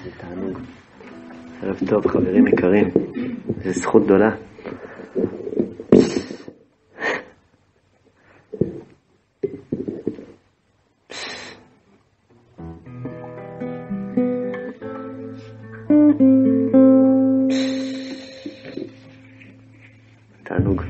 זה תענוג. ערב טוב חברים יקרים, זו זכות גדולה. תענוג.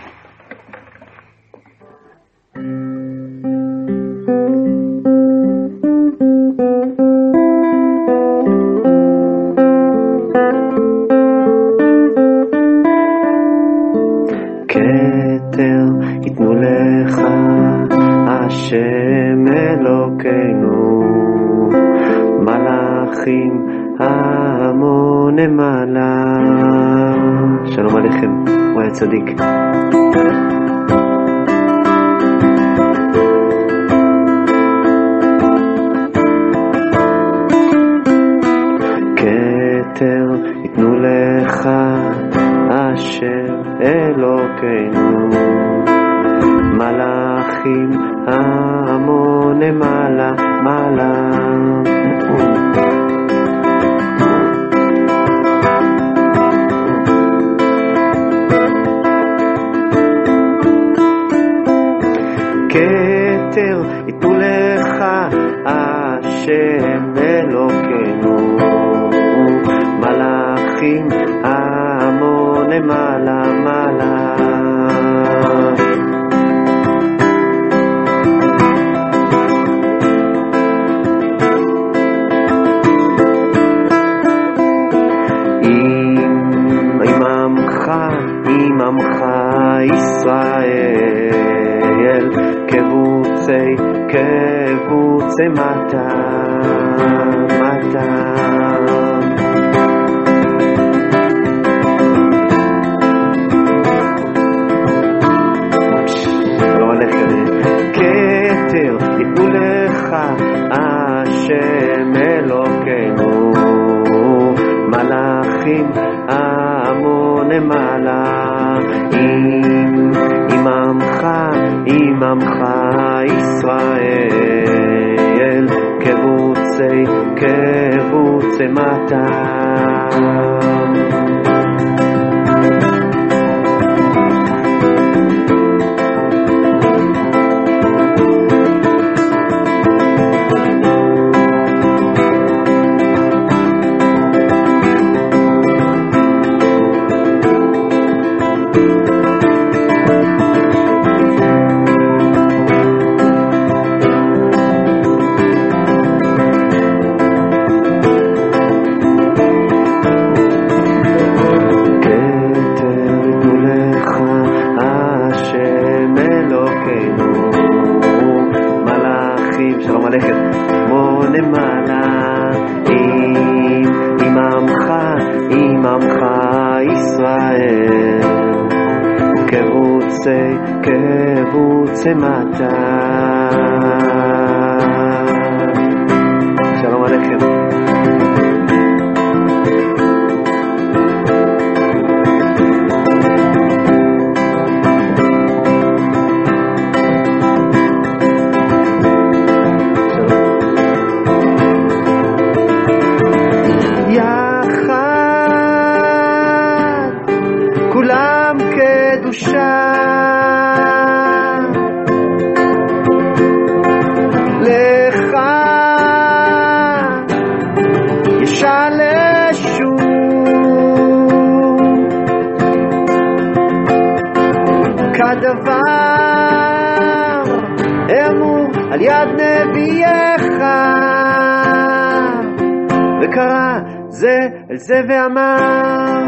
כתר ייתנו לך השם אלוקינו, מלאכים המון מעלה. שלום עליכם, הוא היה צדיק. כתר ייתנו לך השם אלוקינו, מלאכים המון מעלה מעלה. כתר ייתנו לך השם אלוקינו, מלאכים המון מעלה מעלה. עם עמך ישראל קבוצי מטה מטה. כתר ייתנו לך השם אלוקינו, מלאכים המון מעלה. עם עמך ישראל קבוצי מטה. שלום עליכם, מון מעלה. עם עמך ישראל קבוצי מטה. שלום עליכם. כולם קדושה לך ישלשו, כדבר אמור על יד נביאך, וקרא זה אל זה ואמר.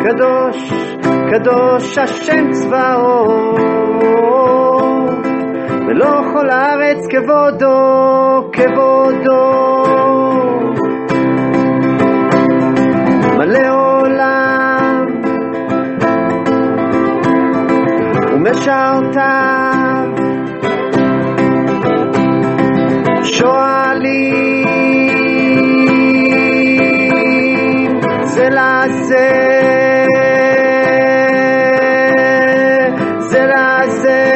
קדוש, קדוש השם צבאות, ולא כל הארץ כבודו, כבודו. מלא עולם ומשרתיו, שואלים זה לזה, זה לזה,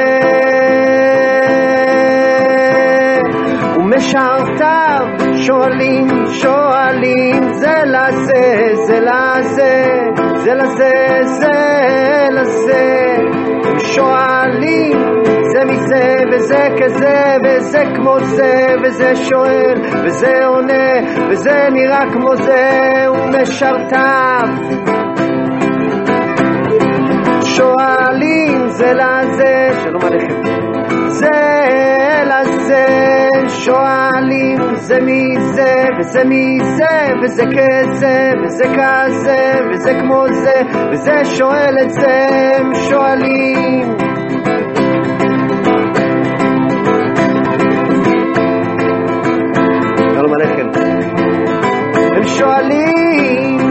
ומשרתיו שואלים, שואלים זה לזה, זה לזה, זה לזה, זה לזה, שואלים זה מזה וזה כזה וזה כמו זה, וזה שואל וזה עונה וזה נראה כמו זה, ומשרתיו שואלים זה לזה, שלום עליכם, זה לזה, שואלים זה מזה וזה מזה וזה כזה וזה כזה וזה כמו זה, וזה שואל את זה, הם שואלים. שלום עליכם, הם שואלים,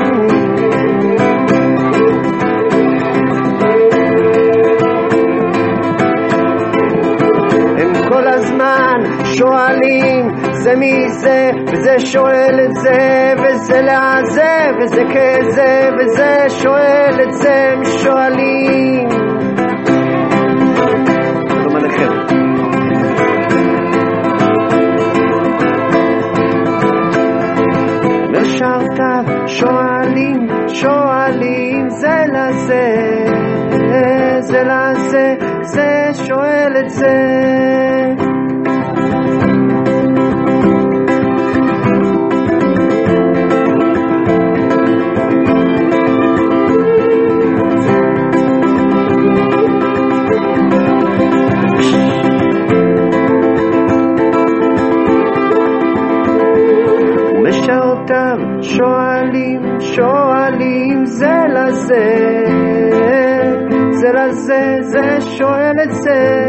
הם כל הזמן שואלים זה מי זה, וזה שואל את זה, וזה לזה, וזה כזה, וזה שואל את זה, הם שואלים. שלום עליכם. משרתיו שואלים, שואלים זה לזה, זה לזה, זה שואל את זה. שואלים, שואלים זה לזה, זה לזה, זה שואל את זה,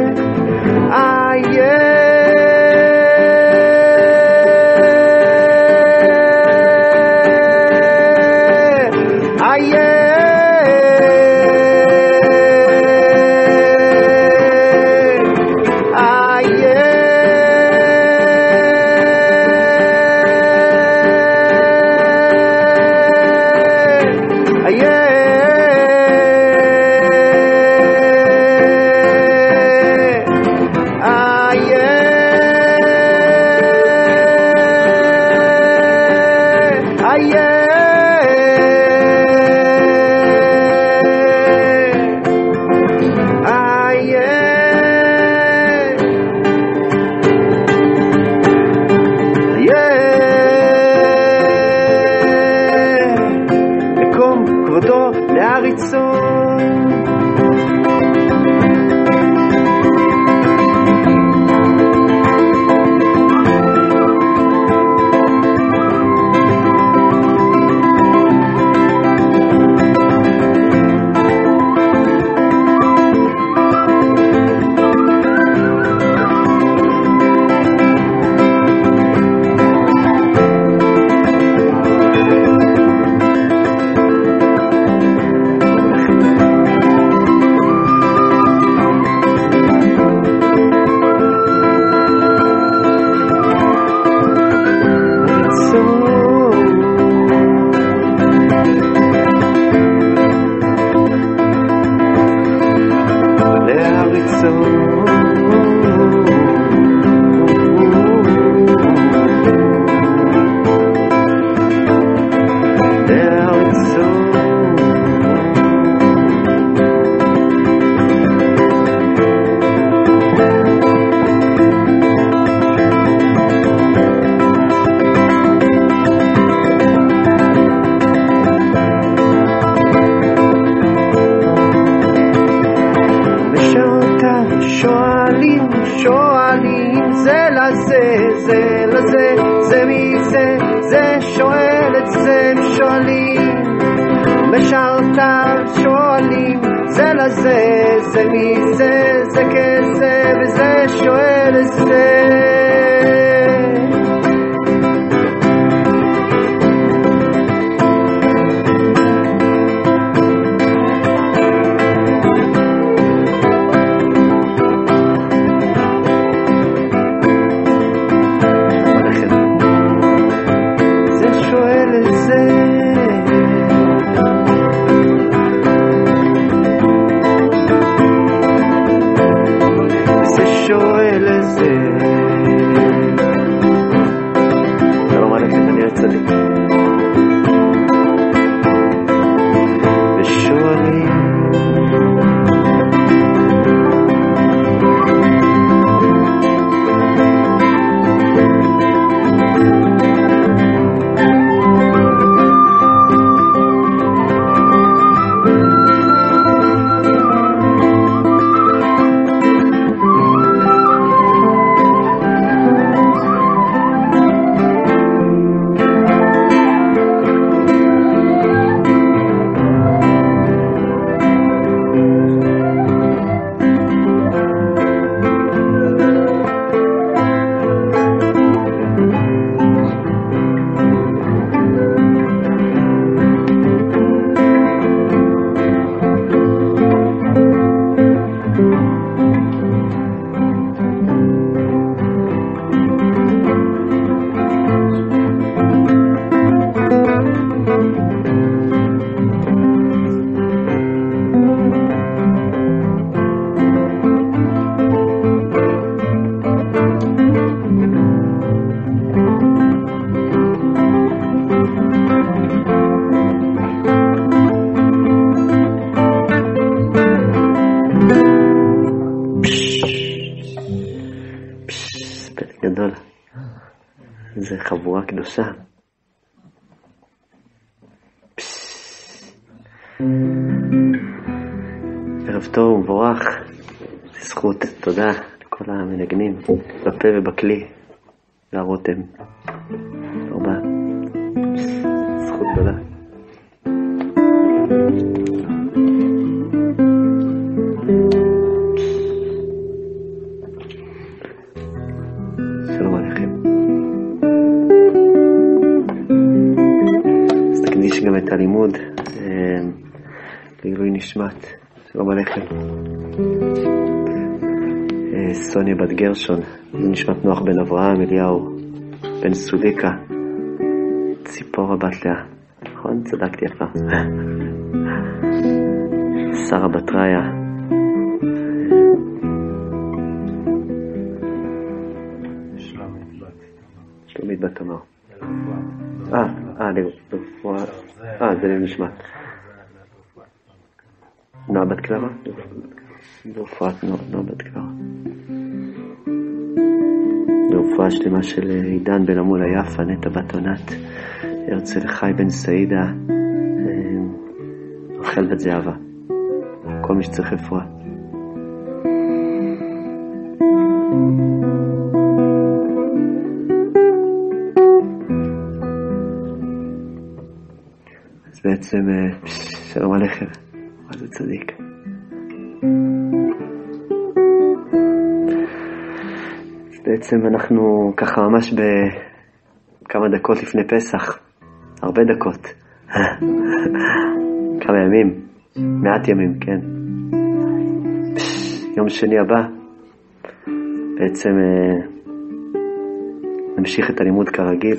משרתיו שואלים זה לזה, זה מי זה, זה כזה, וזה שואל את זה. גדול. זה חבורה קדושה. ערב טוב ומבורך. זכות, תודה לכל המנגנים בפה ובכלי והרותם. תודה. זכות תודה. שלום עליכם. אז תקדיש גם את הלימוד לעילוי נשמת. שלום עליכם. סוניה בת גרשון, נשמת נוח בן אברהם, אליהו בן סוליקה, ציפורה בת לאה, נכון? צדקתי יפה. שרה בת ראיה, שלומית בת תמר. זה לנשמת נועה בת קלרה? ברפואת נועה בת קלרה. ברפואה שלמה של עידן בן עמולה יפה, נטע בת עונת, הרצל חי בן סעידה, רחל בת זהבה, כל מי שצריך רפואה. אז בעצם שלום עליכם, מה זה צדיק. בעצם אנחנו ככה ממש בכמה דקות לפני פסח, הרבה דקות, כמה ימים, מעט ימים, כן. יום שני הבא, בעצם נמשיך את הלימוד כרגיל,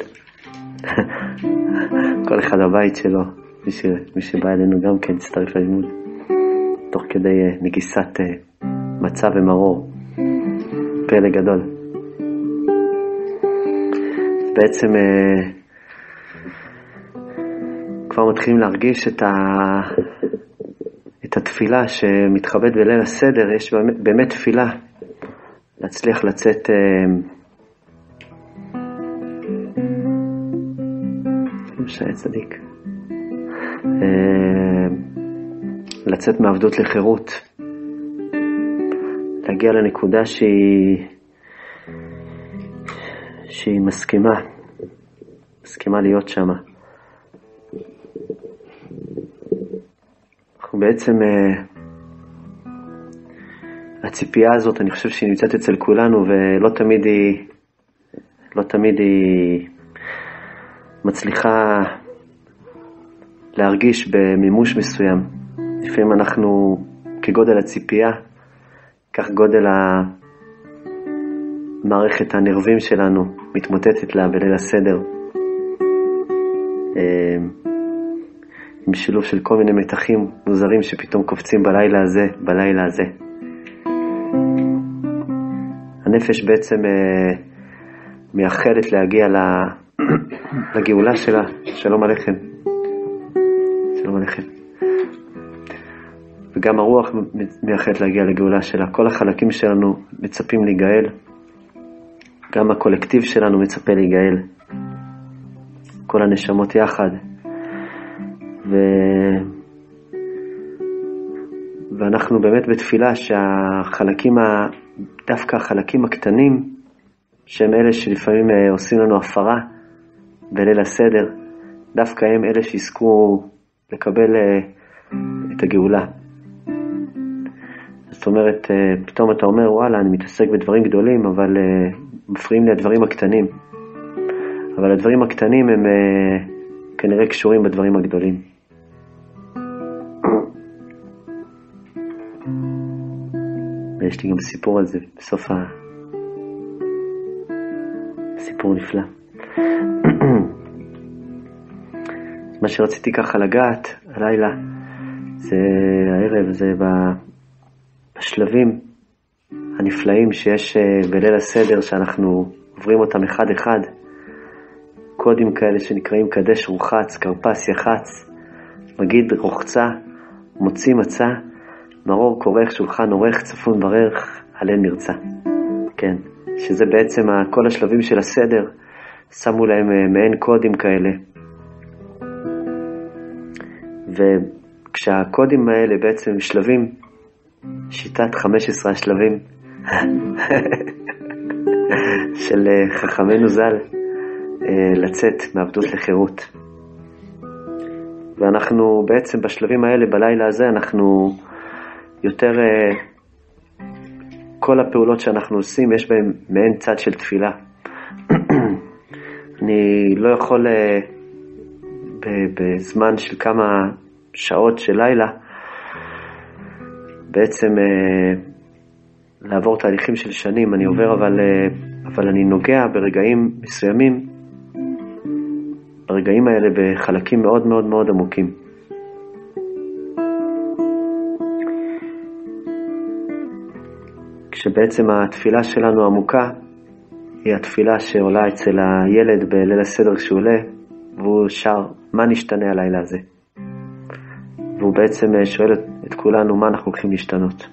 כל אחד הבית שלו, מי שבא אלינו גם כן יצטרף ללימוד, תוך כדי נגיסת מצה ומרור, פלא גדול. בעצם כבר מתחילים להרגיש את התפילה שמתחבאת בליל הסדר. יש באמת תפילה להצליח לצאת שהיה צדיק, לצאת מעבדות לחירות, להגיע לנקודה שהיא מסכימה להיות שמה. בעצם הציפייה הזאת, אני חושב שהיא נמצאת אצל כולנו, ולא תמיד היא מצליחה להרגיש במימוש מסוים. לפעמים אנחנו, כגודל הציפייה, כך גודל מערכת הנרבים שלנו מתמוטטת לה בליל הסדר, עם שילוב של כל מיני מתחים מוזרים שפתאום קופצים בלילה הזה. הנפש בעצם מייחלת להגיע לגאולה שלה. שלום עליכם. שלום עליכם. וגם הרוח מייחלת להגיע לגאולה שלה. כל החלקים שלנו מצפים להיגאל. גם הקולקטיב שלנו מצפה להיגאל. כל הנשמות יחד. ואנחנו באמת בתפילה שהחלקים, דווקא החלקים הקטנים, שהם אלה שלפעמים עושים לנו הפרה בליל הסדר, דווקא הם אלה שיזכו לקבל את הגאולה. זאת אומרת, פתאום אתה אומר, וואלה, אני מתעסק בדברים גדולים, אבל מפריעים לי הדברים הקטנים. אבל הדברים הקטנים הם כנראה קשורים בדברים הגדולים. ויש לי גם סיפור על זה בסוף סיפור נפלא. מה שרציתי ככה לגעת הלילה, זה הערב, זה בשלבים הנפלאים שיש בליל הסדר, שאנחנו עוברים אותם אחד אחד. קודים כאלה שנקראים קדש רוחץ, קרפס יחץ, מגיד רוחצה, מוציא מצא, מרור כורך, שולחן עורך, צפון ברך, הלל נרצה. כן, שזה בעצם כל השלבים של הסדר, שמו להם מעין קודים כאלה. וכשהקודים האלה בעצם שלבים, שיטת 15 השלבים של חכמנו ז"ל, לצאת מעבדות לחירות. ואנחנו בעצם בשלבים האלה, בלילה הזה, אנחנו יותר, כל הפעולות שאנחנו עושים, יש בהם מעין צד של תפילה. אני לא יכול בזמן של כמה שעות של לילה, בעצם לעבור תהליכים של שנים. אני עובר, אבל אני נוגע ברגעים מסוימים, ברגעים האלה בחלקים מאוד מאוד מאוד עמוקים. כשבעצם התפילה שלנו עמוקה, היא התפילה שעולה אצל הילד בליל הסדר כשהוא עולה, והוא שר, מה נשתנה הלילה הזה? והוא בעצם שואל את כולנו, מה אנחנו הולכים להשתנות?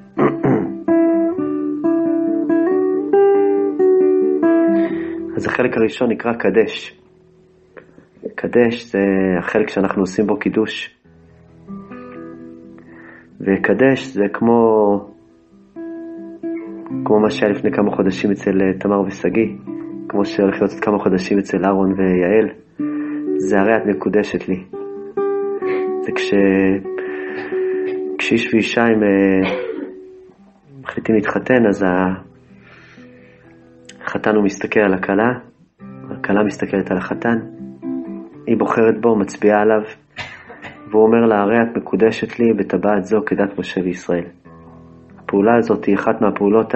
אז החלק הראשון נקרא קדש. קדש זה החלק שאנחנו עושים בו קידוש. וקדש זה כמו מה שהיה לפני כמה חודשים אצל תמר וסגי, כמו שהולך להיות כמה חודשים אצל אהרון ויעל. זה הרי את מקודשת לי. זה כשאיש ואישה הם מחליטים להתחתן, אז החתן הוא מסתכל על הכלה, הכלה מסתכלת על החתן, היא בוחרת בו, מצביעה עליו, והוא אומר לה, הרי את מקודשת לי בטבעת זו כדת משה וישראל. הפעולה הזאת היא אחת מהפעולות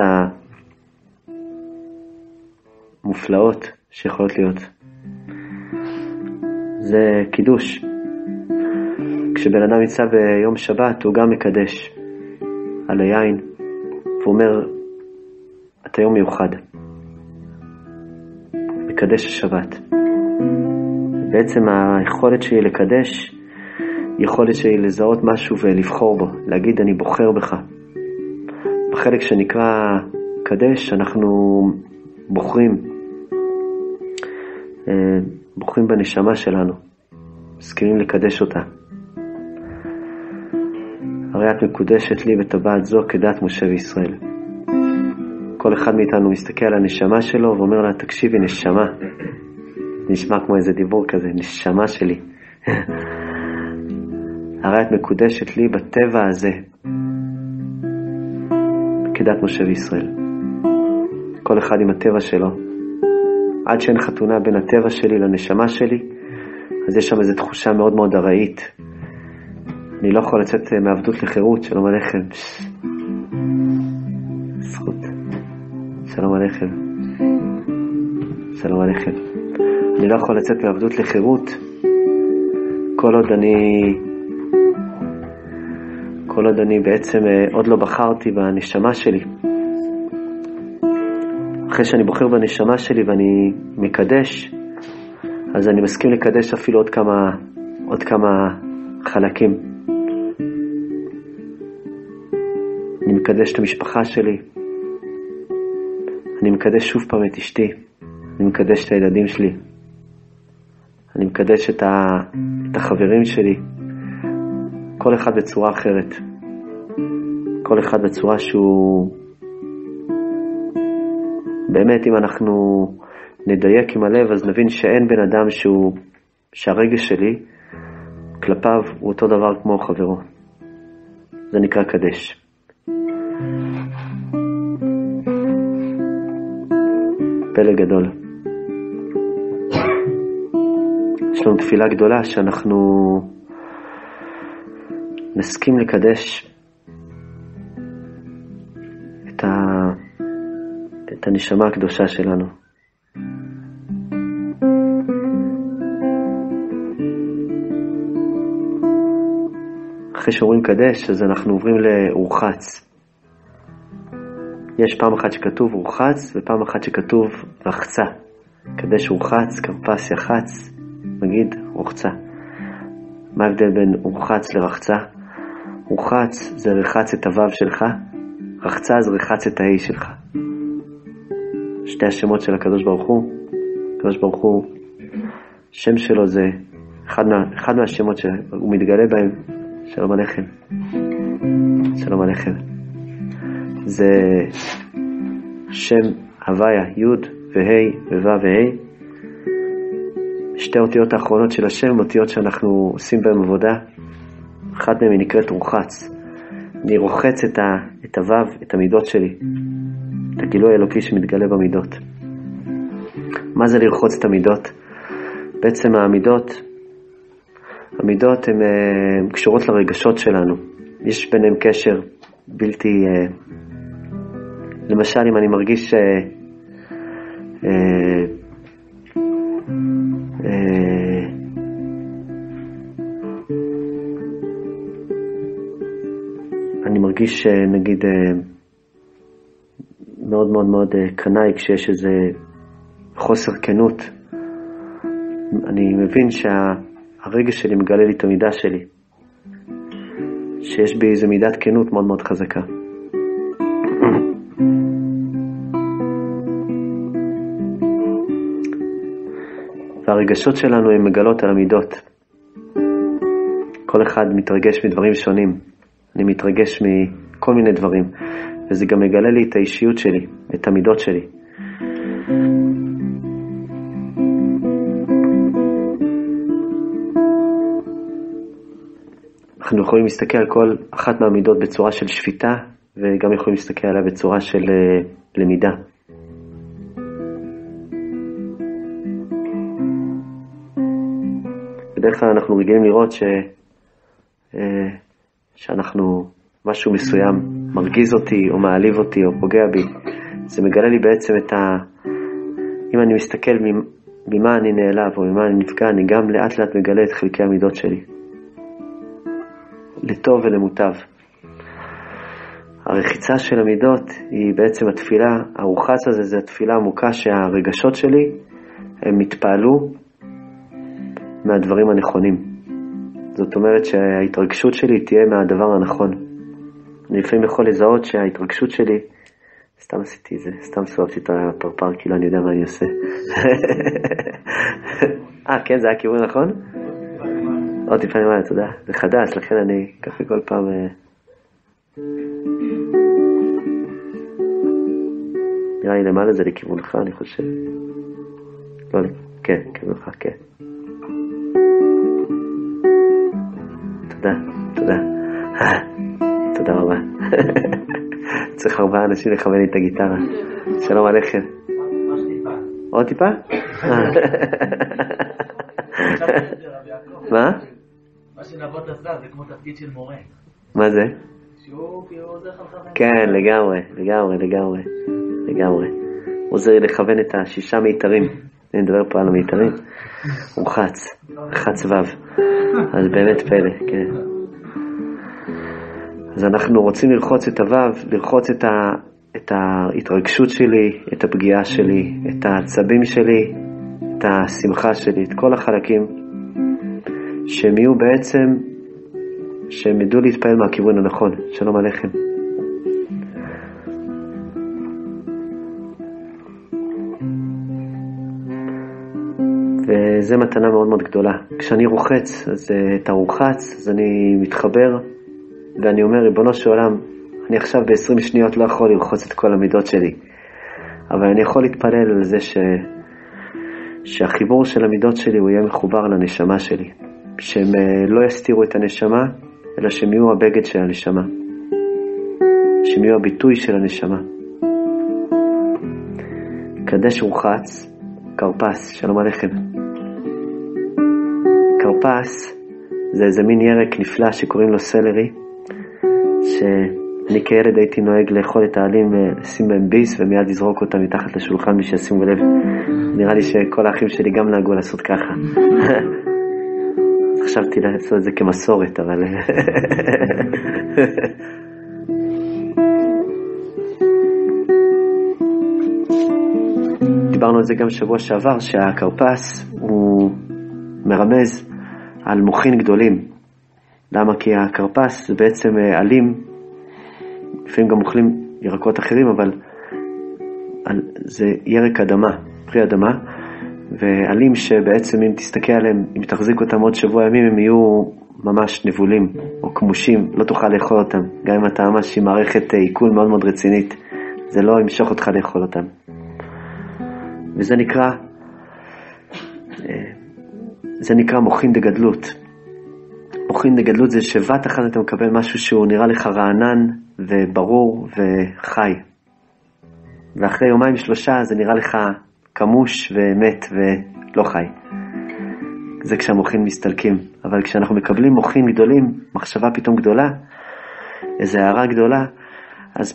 המופלאות שיכולות להיות. זה קידוש. כשבן אדם יצא ביום שבת, הוא גם מקדש על היין, והוא אומר, אתה יום מיוחד. מקדש השבת. בעצם היכולת שלי לקדש, יכולת שלי לזהות משהו ולבחור בו, להגיד אני בוחר בך. בחלק שנקרא קדש, אנחנו בוחרים בנשמה שלנו, מסכימים לקדש אותה. הרי את מקודשת לי בטבעת זו כדת משה וישראל. כל אחד מאיתנו מסתכל על הנשמה שלו ואומר לה, תקשיבי נשמה. נשמע כמו איזה דיבור כזה, נשמה שלי. הרי את מקודשת לי בטבע הזה, כדת משה וישראל. כל אחד עם הטבע שלו. עד שאין חתונה בין הטבע שלי לנשמה שלי, אז יש שם איזו תחושה מאוד מאוד ארעית. אני לא יכול לצאת מעבדות לחירות. שלום עליכם. זכות. שלום עליכם. שלום עליכם. אני לא יכול לצאת מעבדות לחירות כל עוד אני בעצם עוד לא בחרתי בנשמה שלי. אחרי שאני בוחר בנשמה שלי ואני מקדש, אז אני מסכים לקדש אפילו עוד כמה חלקים. אני מקדש את המשפחה שלי, אני מקדש שוב פעם את אשתי, אני מקדש את הילדים שלי, אני מקדש את החברים שלי, כל אחד בצורה אחרת, כל אחד בצורה שהוא באמת, אם אנחנו נדייק עם הלב, אז נבין שאין בן אדם שהרגש שלי כלפיו הוא אותו דבר כמו חברו. זה נקרא קדש. פלא גדול. יש לנו תפילה גדולה שאנחנו נסכים לקדש את הנשמה הקדושה שלנו. אחרי שאומרים קדש, אז אנחנו עוברים לרוחץ. יש פעם אחת שכתוב רוחץ, ופעם אחת שכתוב רחצה. קדש רוחץ, כרפס יחץ, נגיד רוחצה. מה ההבדל בין רוחץ לרחצה? רוחץ זה רחץ את הוו שלך, רחצה זה רחץ את האי שלך. שתי השמות של הקדוש ברוך הוא. הקדוש ברוך הוא, שם שלו זה אחד מהשמות שהוא מתגלה בהם. שלום עליכם. שלום עליכם. זה שם הוויה, י' וה' וו' וה'. שתי אותיות האחרונות של השם, אותיות שאנחנו עושים בהם עבודה. אחת מהן היא נקראת רוחץ. אני רוחץ את הוו, את המידות שלי. את הגילוי האלוקי שמתגלה במידות. מה זה לרחוץ את המידות? בעצם המידות הן קשורות לרגשות שלנו. יש ביניהם קשר בלתי... למשל, אם אני מרגיש אני מרגיש נגיד מאוד מאוד מאוד קנאי כשיש איזה חוסר כנות. אני מבין שהרגש שלי מגלה לי את המידה שלי, שיש בי איזו מידת כנות מאוד מאוד חזקה. והרגשות שלנו הן מגלות על המידות. כל אחד מתרגש מדברים שונים. אני מתרגש מכל מיני דברים, וזה גם מגלה לי את האישיות שלי, את המידות שלי. אנחנו יכולים להסתכל על כל אחת מהמידות בצורה של שפיטה, וגם יכולים להסתכל עליה בצורה של למידה. בדרך כלל אנחנו רגילים לראות שאנחנו משהו מסוים מרגיז אותי או מעליב אותי או פוגע בי. זה מגלה לי בעצם אם אני מסתכל ממה אני נעלב או ממה אני נפגע, אני גם לאט לאט מגלה את חלקי המידות שלי, לטוב ולמוטב. הרחיצה של המידות היא בעצם התפילה. הרוחץ הזה זה התפילה עמוקה שהרגשות שלי הם מתפעלו מהדברים הנכונים. זאת אומרת שההתרגשות שלי תהיה מהדבר הנכון. אני לפעמים יכול לזהות שההתרגשות שלי, סתם עשיתי את זה, סתם סובבתי את הפרפר, כאילו אני יודע מה אני עושה. כן, זה היה כיוון נכון? עוד טיפה למעלה, תודה. זה חדש, לכן אני ככה כל פעם... נראה לי למעלה זה לכיוונך, אני חושב. לא, כן, כיוונך, כן. תודה, תודה. תודה רבה. צריך 4 אנשים לכוון לי את הגיטרה. שלום עליכם. עוד טיפה? מה? מה שנבות עשה זה כמו תפקיד של מורה. מה זה? שהוא עוזר לך לכוון. כן, לגמרי. עוזר לי לכוון את 6 מיתרים. אני מדבר פה על המיתרים. הוא חץ וו. אז באמת פלא, כן. אז אנחנו רוצים ללחוץ את הוו, ללחוץ את ההתרגשות שלי, את הפגיעה שלי, את העצבים שלי, את השמחה שלי, את כל החלקים שהם יהיו בעצם, שהם ידעו להתפעל מהכיוון הנכון. שלום עליכם. וזה מתנה מאוד מאוד גדולה. כשאני רוחץ, אז את הרוחץ, אז אני מתחבר, ואני אומר, ריבונו של עולם, אני עכשיו ב-20 שניות לא יכול לרחוץ את כל המידות שלי, אבל אני יכול להתפלל על זה שהחיבור של המידות שלי הוא יהיה מחובר לנשמה שלי, שהם לא יסתירו את הנשמה, אלא שהם יהיו הבגד של הנשמה, שהם יהיו הביטוי של הנשמה. קדש רוחץ, קרפס, שלום עליכם. קרפס זה איזה מין ירק נפלא שקוראים לו סלרי, שאני כילד הייתי נוהג לאכול את העלים, לשים בהם ביס ומיד לזרוק אותם מתחת לשולחן, מי שישימו לב. נראה לי שכל האחים שלי גם נהגו לעשות ככה. חשבתי לעשות את זה כמסורת, אבל דיברנו על זה גם שבוע שעבר, שהקרפס הוא מרמז על מוחין גדולים. למה? כי הקרפס זה בעצם עלים, לפעמים גם אוכלים ירקות אחרים, אבל זה ירק אדמה, פרי אדמה, ועלים שבעצם אם תסתכל עליהם, אם תחזיק אותם עוד שבוע ימים, הם יהיו ממש נבולים או כמושים, לא תוכל לאכול אותם. גם אם אתה ממש עם מערכת עיכול מאוד מאוד רצינית, זה לא ימשוך אותך לאכול אותם. וזה נקרא מוחין דגדלות. מוחין דגדלות זה שבת אחת אתה מקבל משהו שהוא נראה לך רענן וברור וחי. ואחרי 2-3 זה נראה לך כמוש ומת ולא חי. זה כשהמוחין מסתלקים. אבל כשאנחנו מקבלים מוחין גדולים, מחשבה פתאום גדולה, איזו הערה גדולה, אז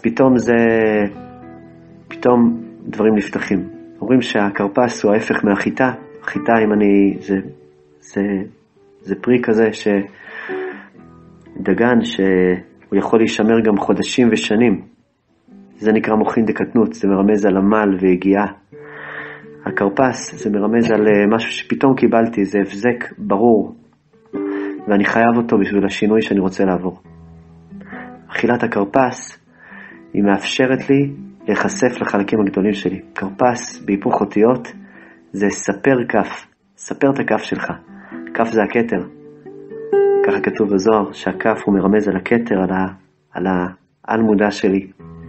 פתאום דברים נפתחים. אומרים שהקרפס הוא ההפך מהחיטה. החיטה, זה פרי כזה דגן שהוא יכול להישמר גם חודשים ושנים. זה נקרא מוחין דקטנות, זה מרמז על עמל והגיעה. הקרפס זה מרמז על משהו שפתאום קיבלתי, זה הבזק ברור, ואני חייב אותו בשביל השינוי שאני רוצה לעבור. אכילת הקרפס היא מאפשרת לי להיחשף לחלקים הגדולים שלי. קרפס בהיפוך אותיות זה ספר כף, ספר את הכף שלך. כף זה הכתר, ככה כתוב בזוהר, שהכף הוא מרמז על הכתר, על העל מודע שלי,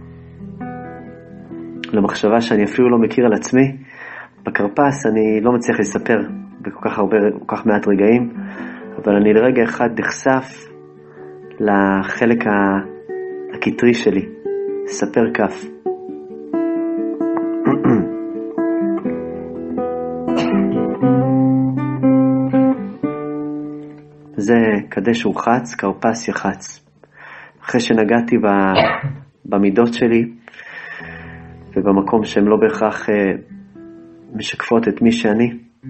למחשבה שאני אפילו לא מכיר על עצמי. בקרפס אני לא מצליח לספר בכל כך מעט רגעים, אבל אני לרגע אחד נחשף לחלק הכתרי שלי, ספר כף. זה קדש רוחץ, קרפס יחץ. אחרי שנגעתי במידות שלי, ובמקום שהן לא בהכרח משקפות את מי שאני,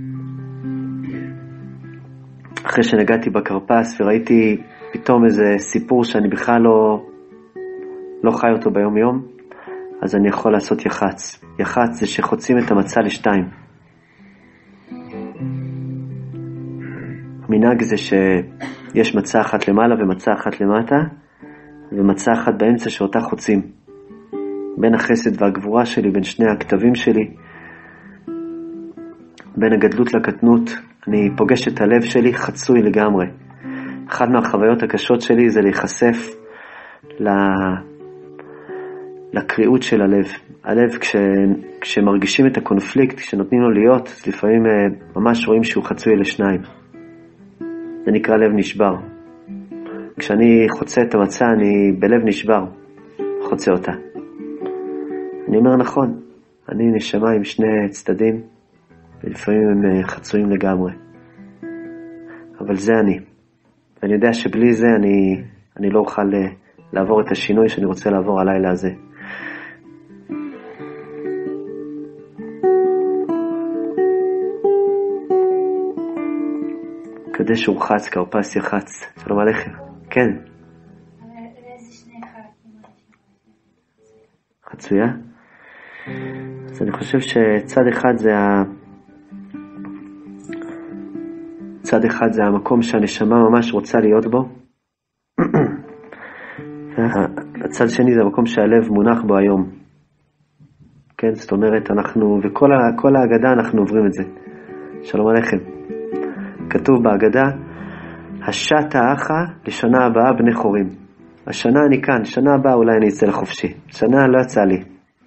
אחרי שנגעתי בקרפס וראיתי פתאום איזה סיפור שאני בכלל לא חי אותו ביום יום, אז אני יכול לעשות יחץ. יחץ זה שחוצים את המצה לשתיים. המנהג זה שיש מצה אחת למעלה ומצה אחת למטה, ומצה אחת באמצע שאותה חוצים. בין החסד והגבורה שלי, בין שני הכתבים שלי, בין הגדלות לקטנות, אני פוגש את הלב שלי חצוי לגמרי. אחת מהחוויות הקשות שלי זה להיחשף לקריאות של הלב. הלב כשמרגישים את הקונפליקט, כשנותנים לו להיות, אז לפעמים ממש רואים שהוא חצוי לשניים. זה נקרא לב נשבר. כשאני חוצה את המצה, אני בלב נשבר, חוצה אותה. אני אומר נכון, אני נשמה עם שני צדדים, ולפעמים הם חצויים לגמרי. אבל זה אני. ואני יודע שבלי זה אני לא אוכל לעבור את השינוי שאני רוצה לעבור הלילה הזה. קדש ורחץ, כרפס יחץ. שלום עליכם. כן. חצויה? אז אני חושב שצד אחד צד אחד זה המקום שהנשמה ממש רוצה להיות בו. הצד שני זה המקום שהלב מונח בו היום. כן, זאת אומרת, וכל ההגדה אנחנו עוברים את זה. שלום עליכם. כתוב בהגדה, השעת האחה לשנה הבאה בני חורים. השנה אני כאן, שנה הבאה אולי אני אצא לחופשי. שנה לא יצא לי.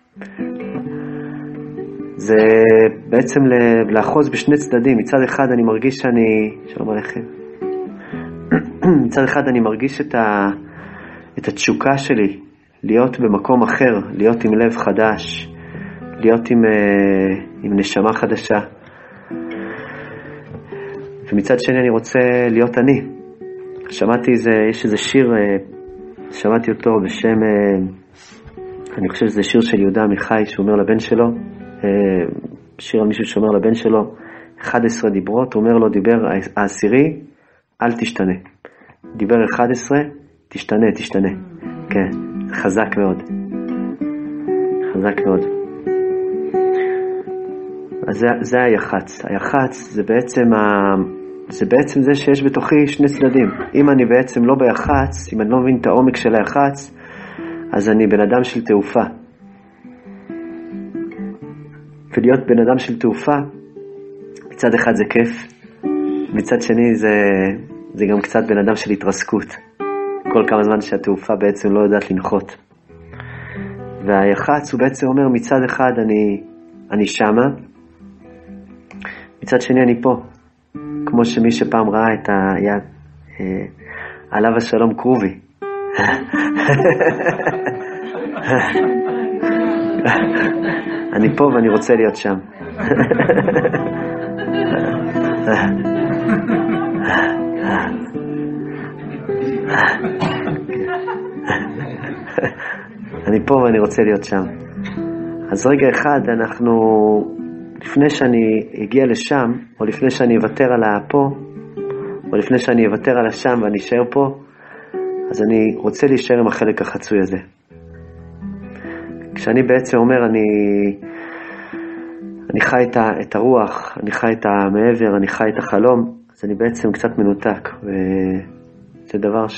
זה בעצם לאחוז בשני צדדים. מצד אחד אני מרגיש שלום עליכם. מצד אחד אני מרגיש את התשוקה שלי, להיות במקום אחר, להיות עם לב חדש, להיות עם נשמה חדשה. ומצד שני אני רוצה להיות אני. יש איזה שיר, שמעתי אותו בשם, אני חושב שזה שיר של יהודה עמיחי, שהוא אומר לבן שלו, שיר על מישהו שאומר לבן שלו, 11 דיברות, הוא אומר לו, דיבר העשירי, אל תשתנה. דיבר 11, תשתנה. כן, חזק מאוד. חזק מאוד. אז זה היחץ. היחץ זה בעצם זה שיש בתוכי שני צדדים. אם אני בעצם לא ביחץ, אם אני לא מבין את העומק של היחץ, אז אני בן אדם של תעופה. ולהיות בן אדם של תעופה, מצד אחד זה כיף, מצד שני זה גם קצת בן אדם של התרסקות. כל כמה זמן שהתעופה בעצם לא יודעת לנחות. והיחץ הוא בעצם אומר, מצד אחד אני שמה, מצד שני אני פה. כמו שמי שפעם ראה את היד, עליו השלום קרובי. אני פה ואני רוצה להיות שם. אני פה ואני רוצה להיות שם. אז רגע אחד לפני שאני אגיע לשם, או לפני שאני אוותר על הפה, או לפני שאני אוותר על השם ואני אשאר פה, אז אני רוצה להישאר עם החלק החצוי הזה. כשאני בעצם אומר, אני חי את הרוח, אני חי את המעבר, אני חי את החלום, אז אני בעצם קצת מנותק, וזה דבר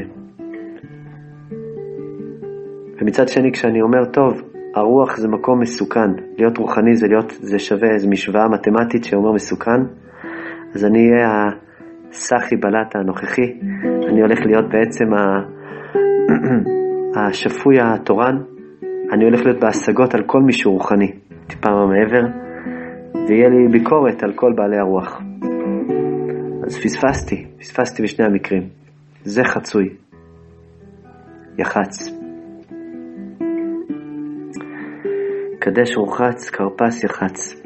ומצד שני, כשאני אומר, טוב, הרוח זה מקום מסוכן, להיות רוחני זה שווה איזו משוואה מתמטית שאומר מסוכן, אז אני אהיה הסחי בלטה הנוכחי, אני הולך להיות בעצם השפוי התורן, אני הולך להיות בהשגות על כל מישהו רוחני, טיפה מעבר, ויהיה לי ביקורת על כל בעלי הרוח. אז פספסתי בשני המקרים. זה חצוי. יחץ. קדש ורחץ, כרפס יחץ.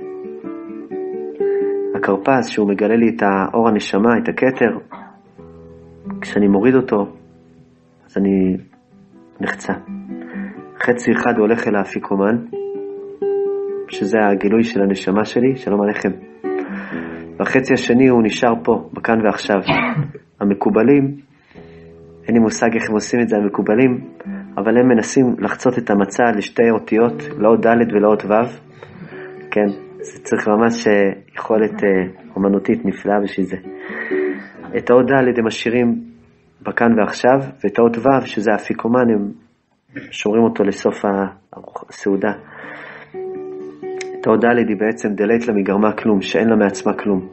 הכרפס שהוא מגלה לי את האור הנשמה, את הכתר, כשאני מוריד אותו, אז אני נחצה. חצי אחד הוא הולך אל האפיקומן, שזה הגילוי של הנשמה שלי, שלום עליכם. והחצי השני הוא נשאר פה, בכאן ועכשיו. המקובלים, אין לי מושג איך הם עושים את זה, המקובלים, אבל הם מנסים לחצות את המצע לשתי אותיות, לא עוד ד' ולא עוד ו'. כן, זה צריך ממש יכולת אומנותית נפלאה בשביל זה. את העוד ד' הם משאירים בכאן ועכשיו, ואת העוד ו', שזה האפיקומן, הם שומרים אותו לסוף הסעודה. את העוד ד' היא בעצם דלית לה מגרמה כלום, שאין לה מעצמה כלום.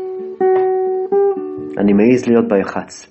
אני מעיז להיות ביחץ.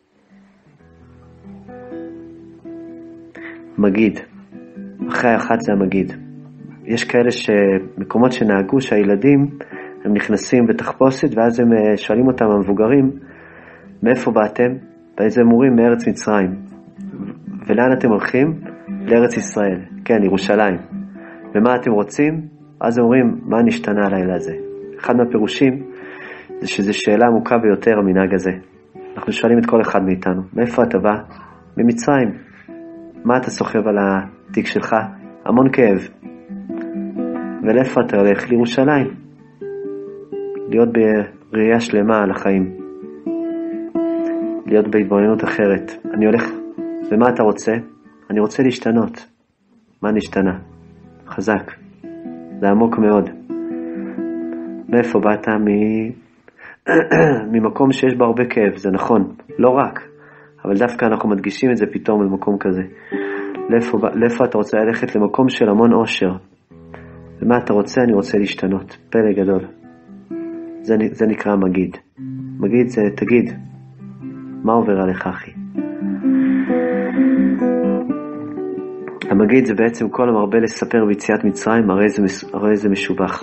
מגיד. אחרי היחץ זה המגיד. יש כאלה מקומות שנהגו שהילדים הם נכנסים בתחפושת, ואז הם שואלים אותם המבוגרים, מאיפה באתם? באיזה אמורים? מארץ מצרים. ולאן אתם הולכים? לארץ ישראל. כן, ירושלים. ומה אתם רוצים? אז אומרים, מה נשתנה הלילה הזה? אחד מהפירושים זה שזו שאלה עמוקה ביותר המנהג הזה. אנחנו שואלים את כל אחד מאיתנו, מאיפה אתה בא? ממצרים. מה אתה סוחב על התיק שלך? המון כאב. ולאיפה אתה הולך? לירושלים. להיות בראייה שלמה על החיים. להיות בהתבוננות אחרת. אני הולך, ומה אתה רוצה? אני רוצה להשתנות. מה נשתנה? חזק. זה עמוק מאוד. מאיפה באת? ממקום שיש בה הרבה כאב, זה נכון. לא רק. אבל דווקא אנחנו מדגישים את זה פתאום במקום כזה. לאיפה אתה רוצה ללכת? למקום של המון אושר. ומה אתה רוצה? אני רוצה להשתנות. פלא גדול. זה נקרא מגיד. מגיד זה תגיד. מה עובר עליך, אחי? המגיד זה בעצם כל המרבה לספר ביציאת מצרים, הרי זה משובח.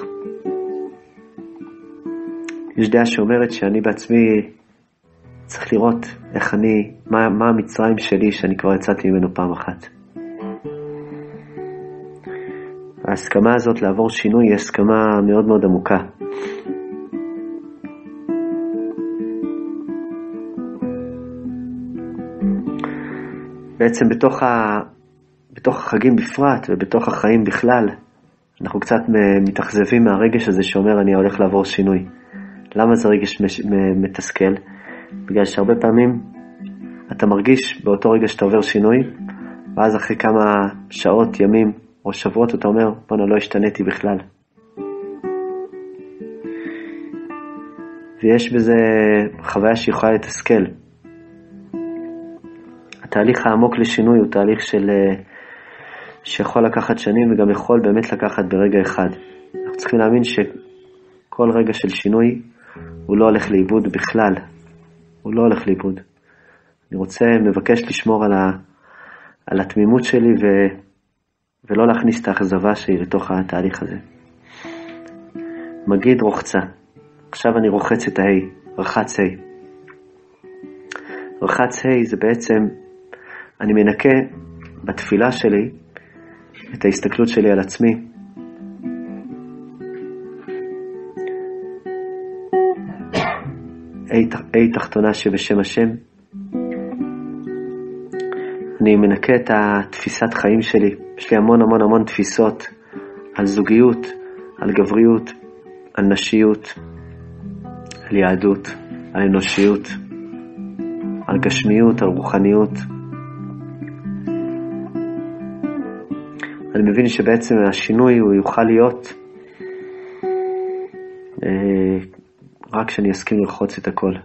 יש דעה שאומרת שאני בעצמי צריך לראות איך מה המצרים שלי שאני כבר יצאתי ממנו פעם אחת. ההסכמה הזאת לעבור שינוי היא הסכמה מאוד מאוד עמוקה. בעצם בתוך החגים בפרט ובתוך החיים בכלל, אנחנו קצת מתאכזבים מהרגש הזה שאומר אני הולך לעבור שינוי. למה זה רגש מתסכל? בגלל שהרבה פעמים אתה מרגיש באותו רגע שאתה עובר שינוי, ואז אחרי כמה שעות, ימים או שבועות אתה אומר, בוא'נה, לא השתניתי בכלל. ויש בזה חוויה שיכולה לתסכל. התהליך העמוק לשינוי הוא תהליך שיכול לקחת שנים וגם יכול באמת לקחת ברגע אחד. אנחנו צריכים להאמין שכל רגע של שינוי הוא לא הולך לאיבוד בכלל. הוא לא הולך לאיבוד. אני מבקש לשמור על התמימות שלי ולא להכניס את האכזבה שלי לתוך התהליך הזה. מגיד רוחצה. עכשיו אני רוחץ את ההי, רחץ הי. רחץ הי זה בעצם, אני מנקה בתפילה שלי את ההסתכלות שלי על עצמי. הי תחתונה שבשם השם. אני מנקה את התפיסת חיים שלי. יש לי המון המון המון תפיסות על זוגיות, על גבריות, על נשיות, על יהדות, על אנושיות, על גשמיות, על רוחניות. אני מבין שבעצם השינוי הוא יוכל להיות רק כשאני אסכים לרחוץ את הכל.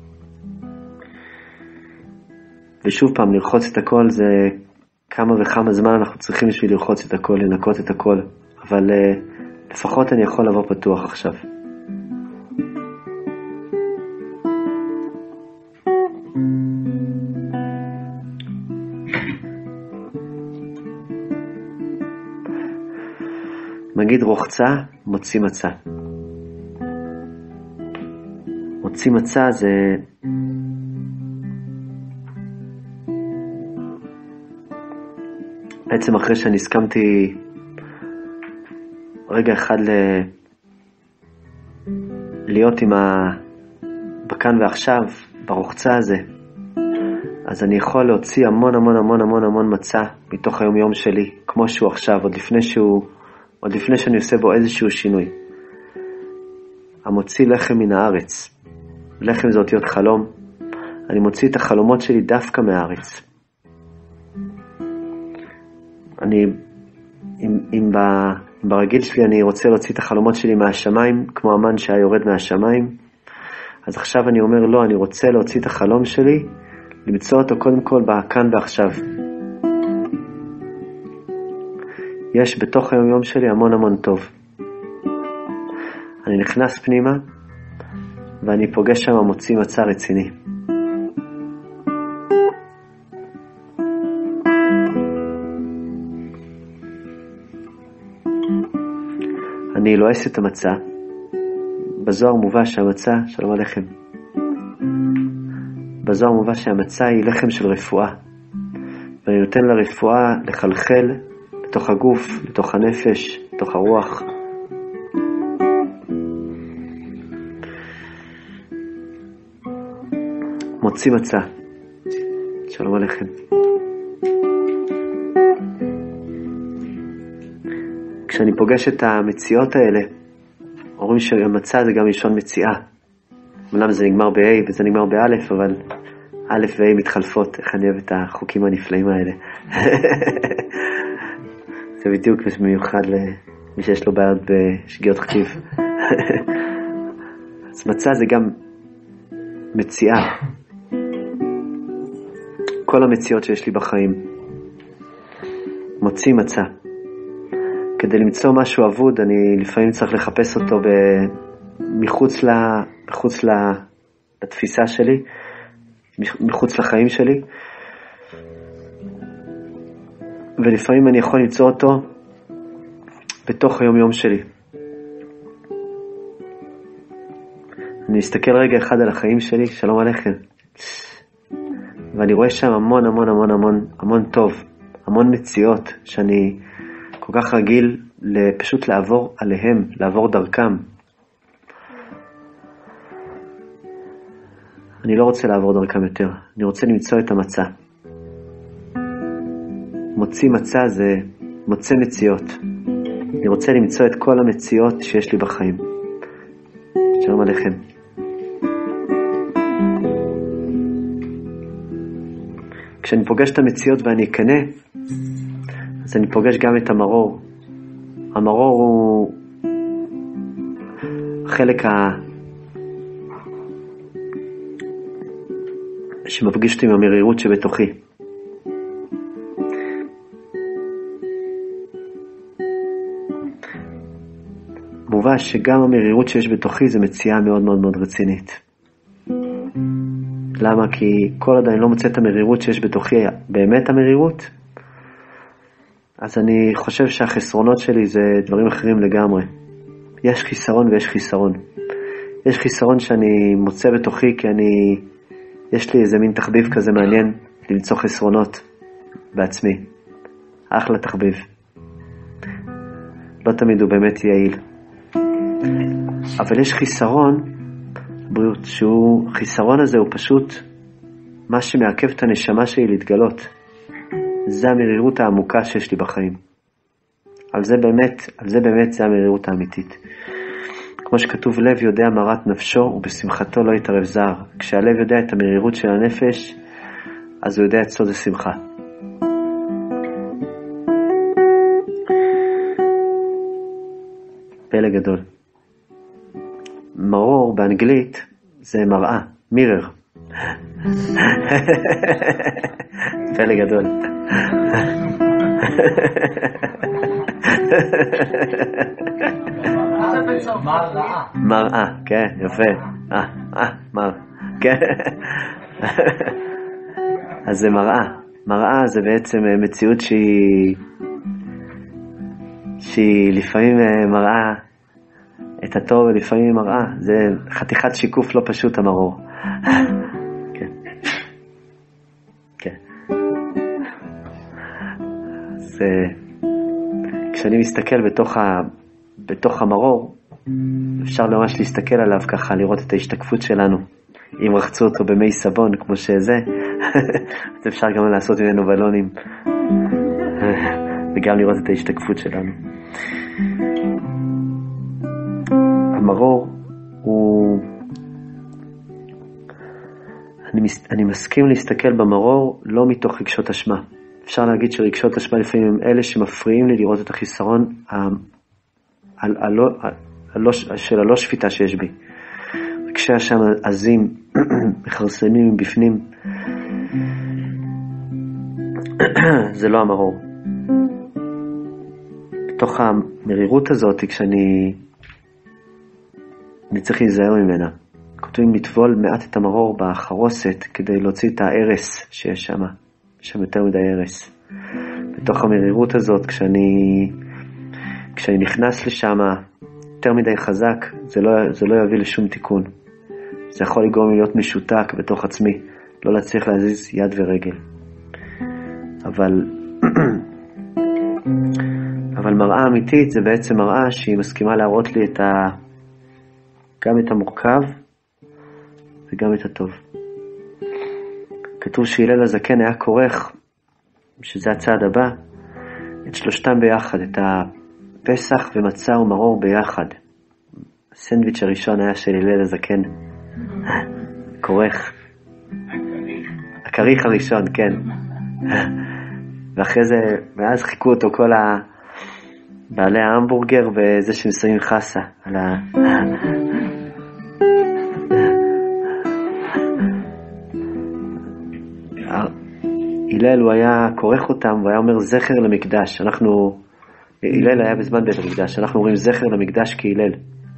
ושוב פעם, לרחוץ את הכל זה כמה וכמה זמן אנחנו צריכים בשביל לרחוץ את הכל, לנקות את הכל. אבל לפחות אני יכול לבוא פתוח עכשיו. מגיד רוחצה, מוציא מצה. מוציא מצה זה בעצם אחרי שאני הסכמתי רגע אחד להיות בכאן ועכשיו, ברוחצה הזה, אז אני יכול להוציא המון המון המון המון המון מצה מתוך היום יום שלי, כמו שהוא עכשיו, עוד לפני שאני עושה בו איזשהו שינוי. המוציא לחם מן הארץ. לחם זה אותיות חלום. אני מוציא את החלומות שלי דווקא מהארץ. אם ברגיל שלי אני רוצה להוציא את החלומות שלי מהשמיים, כמו המן שהיה יורד מהשמיים, אז עכשיו אני אומר לא, אני רוצה להוציא את החלום שלי, למצוא אותו קודם כל בכאן ועכשיו. יש בתוך היום יום שלי המון המון טוב. אני נכנס פנימה, ואני פוגש שם מוציא מצה רציני. אני לועס את המצה. בזוהר מובא שהמצה, שלום עליכם. בזוהר מובא שהמצה היא לחם של רפואה, ואני נותן לרפואה לחלחל לתוך הגוף, לתוך הנפש, לתוך הרוח. מוציא מצה. שלום עליכם. כשאני פוגש את המציאות האלה, אומרים שהמצה זה גם לשון מציאה. אמנם זה נגמר ב-A וזה נגמר ב-א', אבל א' ו-A מתחלפות. איך אני אוהב את החוקים הנפלאים האלה. זה בדיוק מיוחד למי שיש לו בעיות בשגיאות כתיב. אז מצה זה גם מציאה. כל המציאות שיש לי בחיים. מוציא מצה. כדי למצוא משהו עבוד, אני לפעמים צריך לחפש אותו מחוץ לתפיסה שלי, מחוץ לחיים שלי. ולפעמים אני יכול למצוא אותו בתוך היום יום שלי. אני מסתכל רגע אחד על החיים שלי, שלום עליכם. ואני רואה שם המון המון המון המון המון טוב, המון מציאות שאני כל כך רגיל פשוט לעבור עליהם, לעבור דרכם. אני לא רוצה לעבור דרכם יותר, אני רוצה למצוא את המצה. מוציא מצה זה מוצא מציאות. אני רוצה למצוא את כל המציאות שיש לי בחיים. שלום עליכם. כשאני פוגש את המציאות ואני אקנה, אז אני פוגש גם את המרור. המרור הוא חלק שמפגיש אותי עם המרירות שבתוכי. מובא שגם המרירות שיש בתוכי זה מציאה מאוד מאוד מאוד רצינית. למה? כי כל עוד אני לא מוצא את המרירות שיש בתוכי, באמת המרירות, אז אני חושב שהחסרונות שלי זה דברים אחרים לגמרי. יש חיסרון ויש חיסרון. יש חיסרון שאני מוצא בתוכי כי יש לי איזה מין תחביב כזה מעניין למצוא חסרונות בעצמי. אחלה תחביב. לא תמיד הוא באמת יעיל. אבל יש חיסרון, בריאות, חיסרון הזה הוא פשוט מה שמעכב את הנשמה שלי להתגלות. זה המרירות העמוקה שיש לי בחיים. על זה באמת זה המרירות האמיתית. כמו שכתוב, לב יודע מרת נפשו ובשמחתו לא יתערב זר. כשהלב יודע את המרירות של הנפש, אז הוא יודע את סוד השמחה. פלא גדול. מרור באנגלית זה מראה, מירר. פלא גדול. מראה, כן, יפה. כן. אז זה מראה. מראה זה בעצם מציאות שהיא לפעמים מראה את הטוב ולפעמים מראה. זה חתיכת שיקוף לא פשוט המרור. כן. כן. אז כשאני מסתכל בתוך המרור, אפשר ממש להסתכל עליו ככה, לראות את ההשתקפות שלנו. אם רחצו אותו במי סבון כמו שזה, אז אפשר גם לעשות ממנו בלונים. וגם לראות את ההשתקפות שלנו. המרור הוא... אני מסכים להסתכל במרור לא מתוך רגשות אשמה. אפשר להגיד שרגשות אשמה לפעמים הם אלה שמפריעים לי לראות את החיסרון של הלא שפיטה שיש בי. כשהשם עזים, מחרסמים מבפנים, זה לא המרור. בתוך המרירות הזאת, כשאני צריך להיזהר ממנה. כותבים לטבול מעט את המרור בחרוסת כדי להוציא את הארס שיש שם. יש שם יותר מדי ארס. בתוך המרירות הזאת, כשאני נכנס לשם יותר מדי חזק, זה לא יביא לשום תיקון. זה יכול לגרום להיות משותק בתוך עצמי. לא להצליח להזיז יד ורגל. אבל מראה אמיתית זה בעצם מראה שהיא מסכימה להראות לי גם את המורכב וגם את הטוב. כתוב שהלל הזקן היה כורך, שזה הצעד הבא, את שלושתם ביחד, את הפסח ומצה ומרור ביחד. הסנדוויץ' הראשון היה של הלל הזקן, כורך. הכריך הראשון, כן. ואחרי זה, מאז חיכו אותו כל בעלי ההמבורגר וזה שמסוים חסה על הלל הוא היה כורך אותם והיה אומר זכר למקדש. הלל היה בזמן בית המקדש, אנחנו אומרים זכר למקדש כהלל.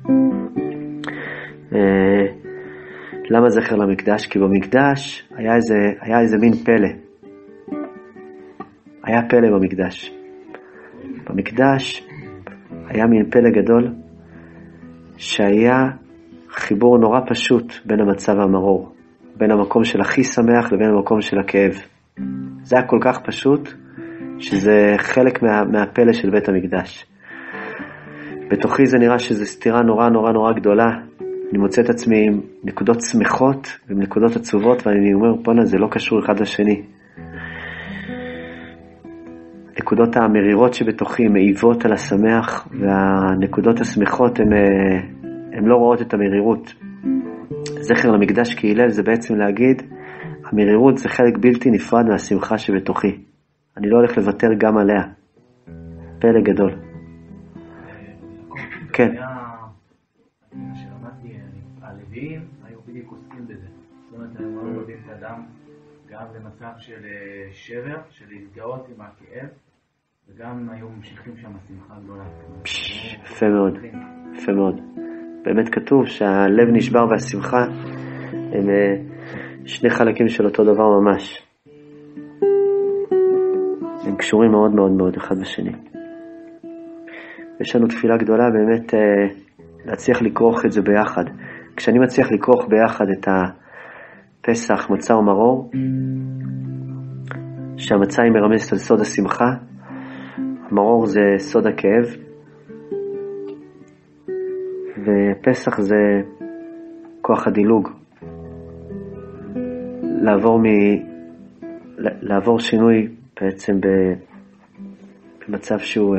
למה זכר למקדש? כי במקדש היה איזה מין פלא. היה פלא במקדש. במקדש היה מין פלא גדול שהיה חיבור נורא פשוט בין המצה והמרור, בין המקום של הכי שמח לבין המקום של הכאב. זה היה כל כך פשוט שזה חלק מהפלא של בית המקדש. בתוכי זה נראה שזה סתירה נורא נורא נורא גדולה. אני מוצא את עצמי עם נקודות שמחות ועם נקודות עצובות, ואני אומר, בונה, זה לא קשור אחד לשני. נקודות המרירות שבתוכי מעיבות על השמח, והנקודות השמחות הן לא רואות את המרירות. זכר למקדש כהלל זה בעצם להגיד, המרירות זה חלק בלתי נפרד מהשמחה שבתוכי. אני לא הולך לוותר גם עליה. פלא גדול. כן. שלמדתי, הלוויים היו בדיוק עוסקים בזה. זאת אומרת, הם מאוד אוהבים את האדם גם במצב של שבר, של להתגאות עם הכאב, וגם היו ממשיכים שם שמחה גדולה. יפה מאוד, יפה מאוד. באמת כתוב שהלב נשבר והשמחה הם שני חלקים של אותו דבר ממש. הם קשורים מאוד מאוד מאוד אחד בשני. יש לנו תפילה גדולה באמת להצליח לקרוך את זה ביחד. כשאני מצליח לקרוך ביחד את הפסח, מצה ומרור, שהמצה היא מרמזת על סוד השמחה, המרור זה סוד הכאב, ופסח זה כוח הדילוג. לעבור שינוי בעצם במצב שהוא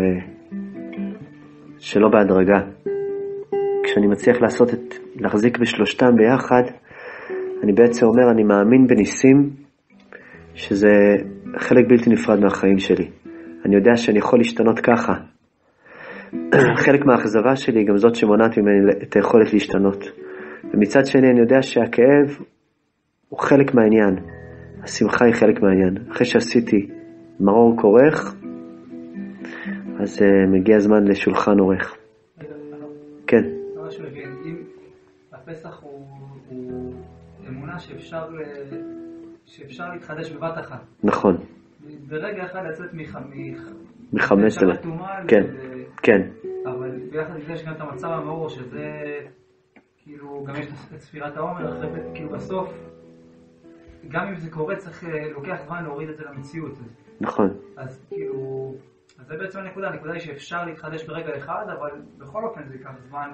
שלא בהדרגה. כשאני מצליח להחזיק בשלושתם ביחד, אני בעצם אומר, אני מאמין בניסים, שזה חלק בלתי נפרד מהחיים שלי. אני יודע שאני יכול להשתנות ככה. חלק מהאכזבה שלי גם זאת שמונעת ממני את היכולת להשתנות. ומצד שני אני יודע שהכאב הוא חלק מהעניין. השמחה היא חלק מהעניין. אחרי שעשיתי מרור כורך, אז מגיע הזמן לשולחן עורך. כן. ממש מבין, אם הפסח הוא אמונה שאפשר להתחדש בבת אחת. נכון. ברגע אחד לצאת מחמש למה. כן, כן. אבל ביחד עם זה יש גם את המצב המאור, שזה כאילו, גם יש את ספירת העומר, אחרי כאילו בסוף, גם אם זה קורה, לוקח זמן להוריד את זה למציאות. נכון. אז כאילו, אז זה בעצם הנקודה היא שאפשר להתחדש ברגע אחד, אבל בכל אופן זה ייקח זמן,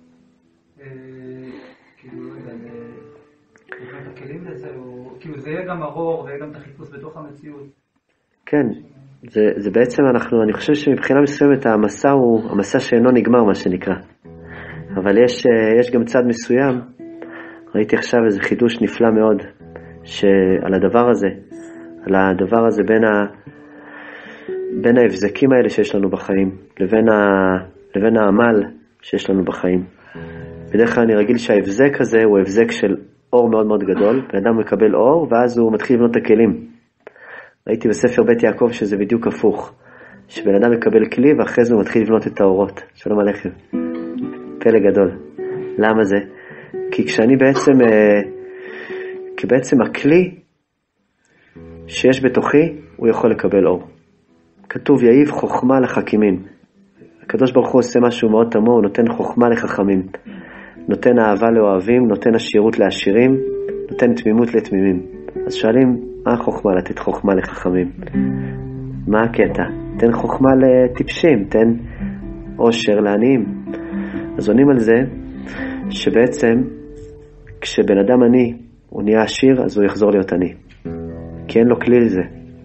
כאילו, לא יודע, את הכלים לזה, או כאילו זה יהיה גם מרור ויהיה גם את החיפוש בתוך המציאות. כן, זה בעצם אני חושב שמבחינה מסוימת המסע הוא המסע שאינו נגמר, מה שנקרא. אבל יש גם צד מסוים, ראיתי עכשיו איזה חידוש נפלא מאוד, שעל הדבר הזה בין ההבזקים האלה שיש לנו בחיים, לבין העמל שיש לנו בחיים. בדרך כלל אני רגיל שההבזק הזה הוא הבזק של אור מאוד מאוד גדול, ואדם מקבל אור ואז הוא מתחיל לבנות את הכלים. ראיתי בספר בית יעקב שזה בדיוק הפוך, שבן אדם מקבל כלי ואחרי זה הוא מתחיל לבנות את האורות. שלום עליכם. פלא גדול. למה זה? כי כשאני בעצם הכלי שיש בתוכי, הוא יכול לקבל אור. כתוב יעיב חוכמה לחכימים. הקדוש ברוך הוא עושה משהו מאוד תמוה, הוא נותן חוכמה לחכמים. נותן אהבה לאוהבים, נותן עשירות לעשירים, נותן תמימות לתמימים. אז שואלים, מה החוכמה? לתת חוכמה לחכמים. מה הקטע? תן חוכמה לטיפשים, תן עושר לעניים. אז עונים על זה שבעצם כשבן אדם עני הוא נהיה עשיר, אז הוא יחזור להיות עני, כי אין לו כלי לזה.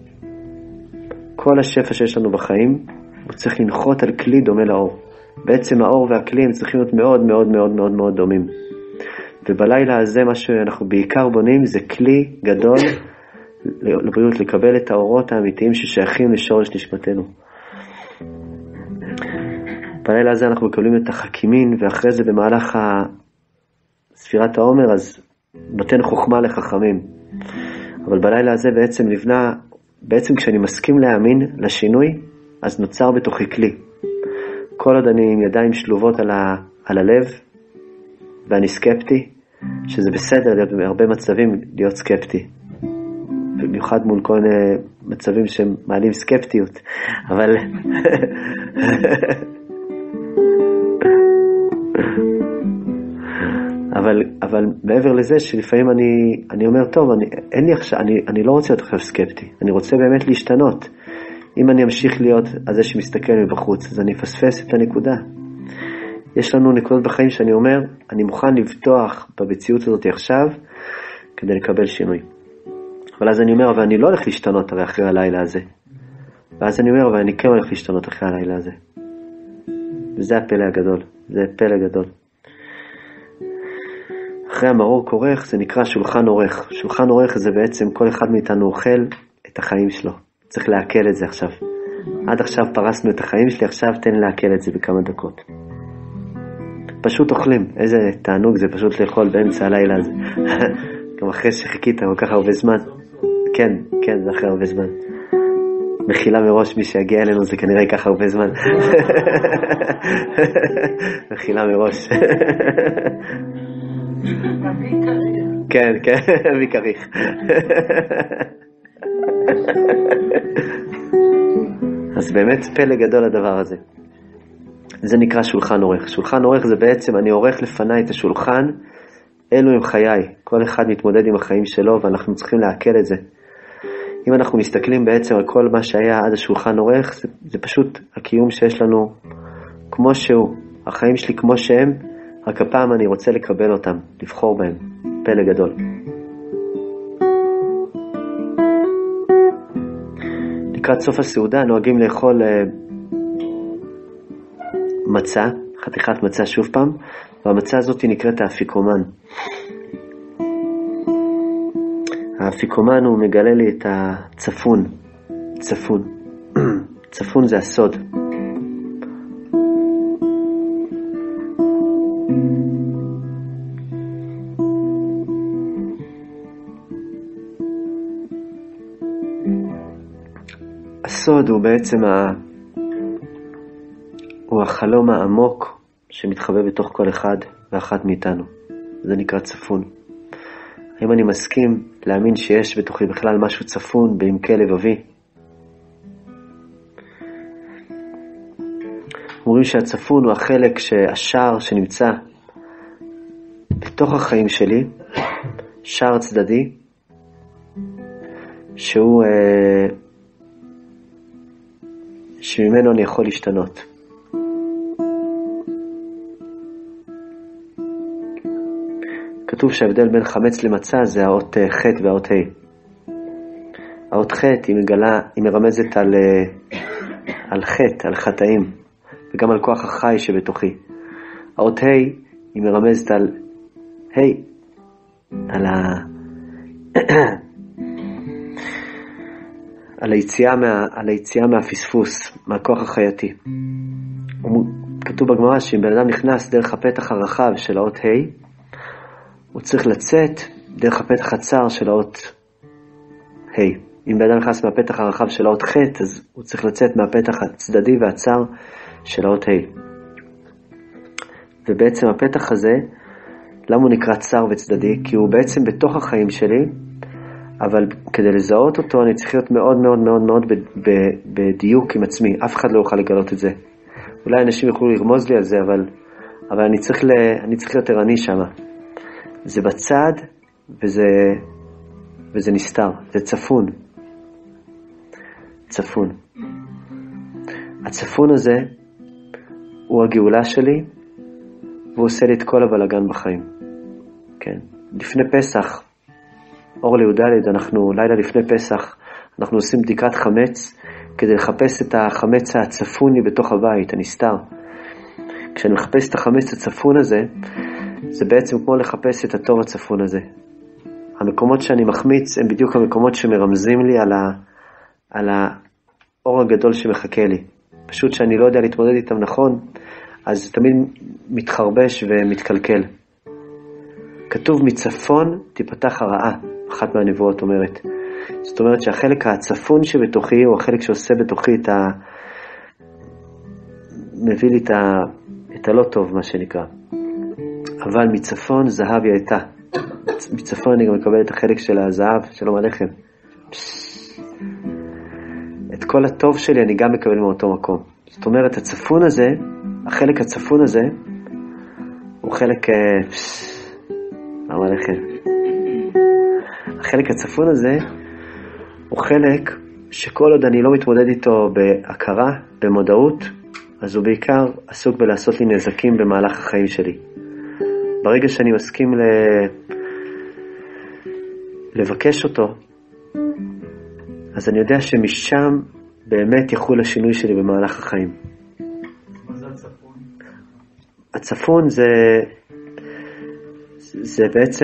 כל השפע שיש לנו בחיים הוא צריך לנחות על כלי דומה לאור. בעצם האור והכלי הם צריכים להיות מאוד מאוד מאוד מאוד מאוד דומים. ובלילה הזה מה שאנחנו בעיקר בונים זה כלי גדול לבריאות, לקבל את האורות האמיתיים ששייכים לשורש נשמתנו. בלילה הזה אנחנו מקבלים את החכימין, ואחרי זה במהלך ספירת העומר אז נותן חוכמה לחכמים. אבל בלילה הזה בעצם נבנה, בעצם כשאני מסכים להאמין לשינוי, אז נוצר בתוכי כלי. כל עוד אני עם ידיים שלובות על הלב, ואני סקפטי, שזה בסדר להיות בהרבה מצבים להיות סקפטי. במיוחד מול כל מיני מצבים שמעלים סקפטיות. אבל מעבר לזה שלפעמים אני אומר, טוב, אני לא רוצה להיות עכשיו סקפטי. אני רוצה באמת להשתנות. אם אני אמשיך להיות הזה שמסתכל מבחוץ, אז אני אפספס את הנקודה. יש לנו נקודות בחיים שאני אומר, אני מוכן לבטוח במציאות הזאת עכשיו, כדי לקבל שינוי. אבל אז אני אומר, אבל אני לא הולך להשתנות הרי אחרי הלילה הזה. ואז אני אומר, אבל אני כן הולך להשתנות אחרי הלילה הזה. וזה הפלא הגדול. זה פלא גדול. אחרי המרור כורך, זה נקרא שולחן עורך. שולחן עורך זה בעצם כל אחד מאיתנו אוכל את החיים שלו. צריך להקל את זה עכשיו. עד עכשיו פרסנו את החיים שלי, עכשיו תן להקל את זה בכמה דקות. פשוט אוכלים. איזה תענוג זה פשוט לאכול באמצע הלילה הזה. גם אחרי שחיכית כל כך הרבה זמן. כן, זה אחרי הרבה זמן. מחילה מראש, מי שיגיע אלינו זה כנראה ייקח הרבה זמן. מחילה מראש. כן, מי כריך. אז באמת פלא גדול הדבר הזה. זה נקרא שולחן עורך. שולחן עורך זה בעצם, אני עורך לפניי את השולחן, אלו הם חיי. כל אחד מתמודד עם החיים שלו, ואנחנו צריכים להקל את זה. אם אנחנו מסתכלים בעצם על כל מה שהיה עד השולחן עורך, זה פשוט הקיום שיש לנו כמו שהוא. החיים שלי כמו שהם, רק הפעם אני רוצה לקבל אותם, לבחור בהם. פלא גדול. לקראת סוף הסעודה נוהגים לאכול מצה, חתיכת מצה שוב פעם, והמצה הזאת נקראת האפיקומן. האפיקומן הוא מגלה לי את הצפון. צפון זה הסוד. הסוד הוא בעצם הוא החלום העמוק שמתחבא בתוך כל אחד ואחת מאיתנו. זה נקרא צפון. האם אני מסכים להאמין שיש בתוכי בכלל משהו צפון בעמקי לבבי? אומרים שהצפון הוא החלק השער שנמצא בתוך החיים שלי, שער צדדי, שהוא שממנו אני יכול להשתנות. כתוב שההבדל בין חמץ למצה זה האות ח' והאות ה'. האות ח' היא מרמזת על ח', על חטאים, וגם על כוח החי שבתוכי. האות ה' היא מרמזת על על היציאה מהפספוס, מהכוח החייתי. כתוב בגמרא שאם בן אדם נכנס דרך הפתח הרחב של האות ה', הוא צריך לצאת דרך הפתח הצר של האות ה'. אם בן אדם נכנס מהפתח הרחב של האות ח', אז הוא צריך לצאת מהפתח הצדדי והצר של האות ה'. ובעצם הפתח הזה, למה הוא נקרא צר וצדדי? כי הוא בעצם בתוך החיים שלי, אבל כדי לזהות אותו אני צריך להיות מאוד מאוד מאוד מאוד בדיוק עם עצמי. אף אחד לא יוכל לגלות את זה. אולי אנשים יוכלו לרמוז לי על זה, אבל אני צריך להיות ערני שם. זה בצד, וזה וזה נסתר, זה צפון. צפון. הצפון הזה הוא הגאולה שלי, והוא עושה לי את כל הבלגן בחיים. כן. לפני פסח, אור לי"ד, אנחנו לילה לפני פסח, אנחנו עושים בדיקת חמץ, כדי לחפש את החמץ הצפוני בתוך הבית, הנסתר. כשאני מחפש את החמץ הצפון הזה, זה בעצם כמו לחפש את התור הצפון הזה. המקומות שאני מחמיץ הם בדיוק המקומות שמרמזים לי על האור הגדול שמחכה לי. פשוט שאני לא יודע להתמודד איתם נכון, אז תמיד מתחרבש ומתקלקל. כתוב מצפון תיפתח הרעה, אחת מהנבואות אומרת. זאת אומרת שהחלק הצפון שבתוכי, הוא החלק שעושה בתוכי מביא לי את הלא טוב, מה שנקרא. אבל מצפון זהב יעתה. מצפון אני גם מקבל את החלק של הזהב, שלום עליכם. את כל הטוב שלי אני גם מקבל מאותו מקום. זאת אומרת, הצפון הזה, החלק הצפון הזה, הוא חלק... שלום עליכם. החלק הצפון הזה, הוא חלק שכל עוד אני לא מתמודד איתו בהכרה, במודעות, אז הוא בעיקר עסוק בלעשות לי נזקים במהלך החיים שלי. ברגע שאני מסכים לבקש אותו, אז אני יודע שמשם באמת יחול השינוי שלי במהלך החיים. מה זה הצפון? הצפון זה בעצם,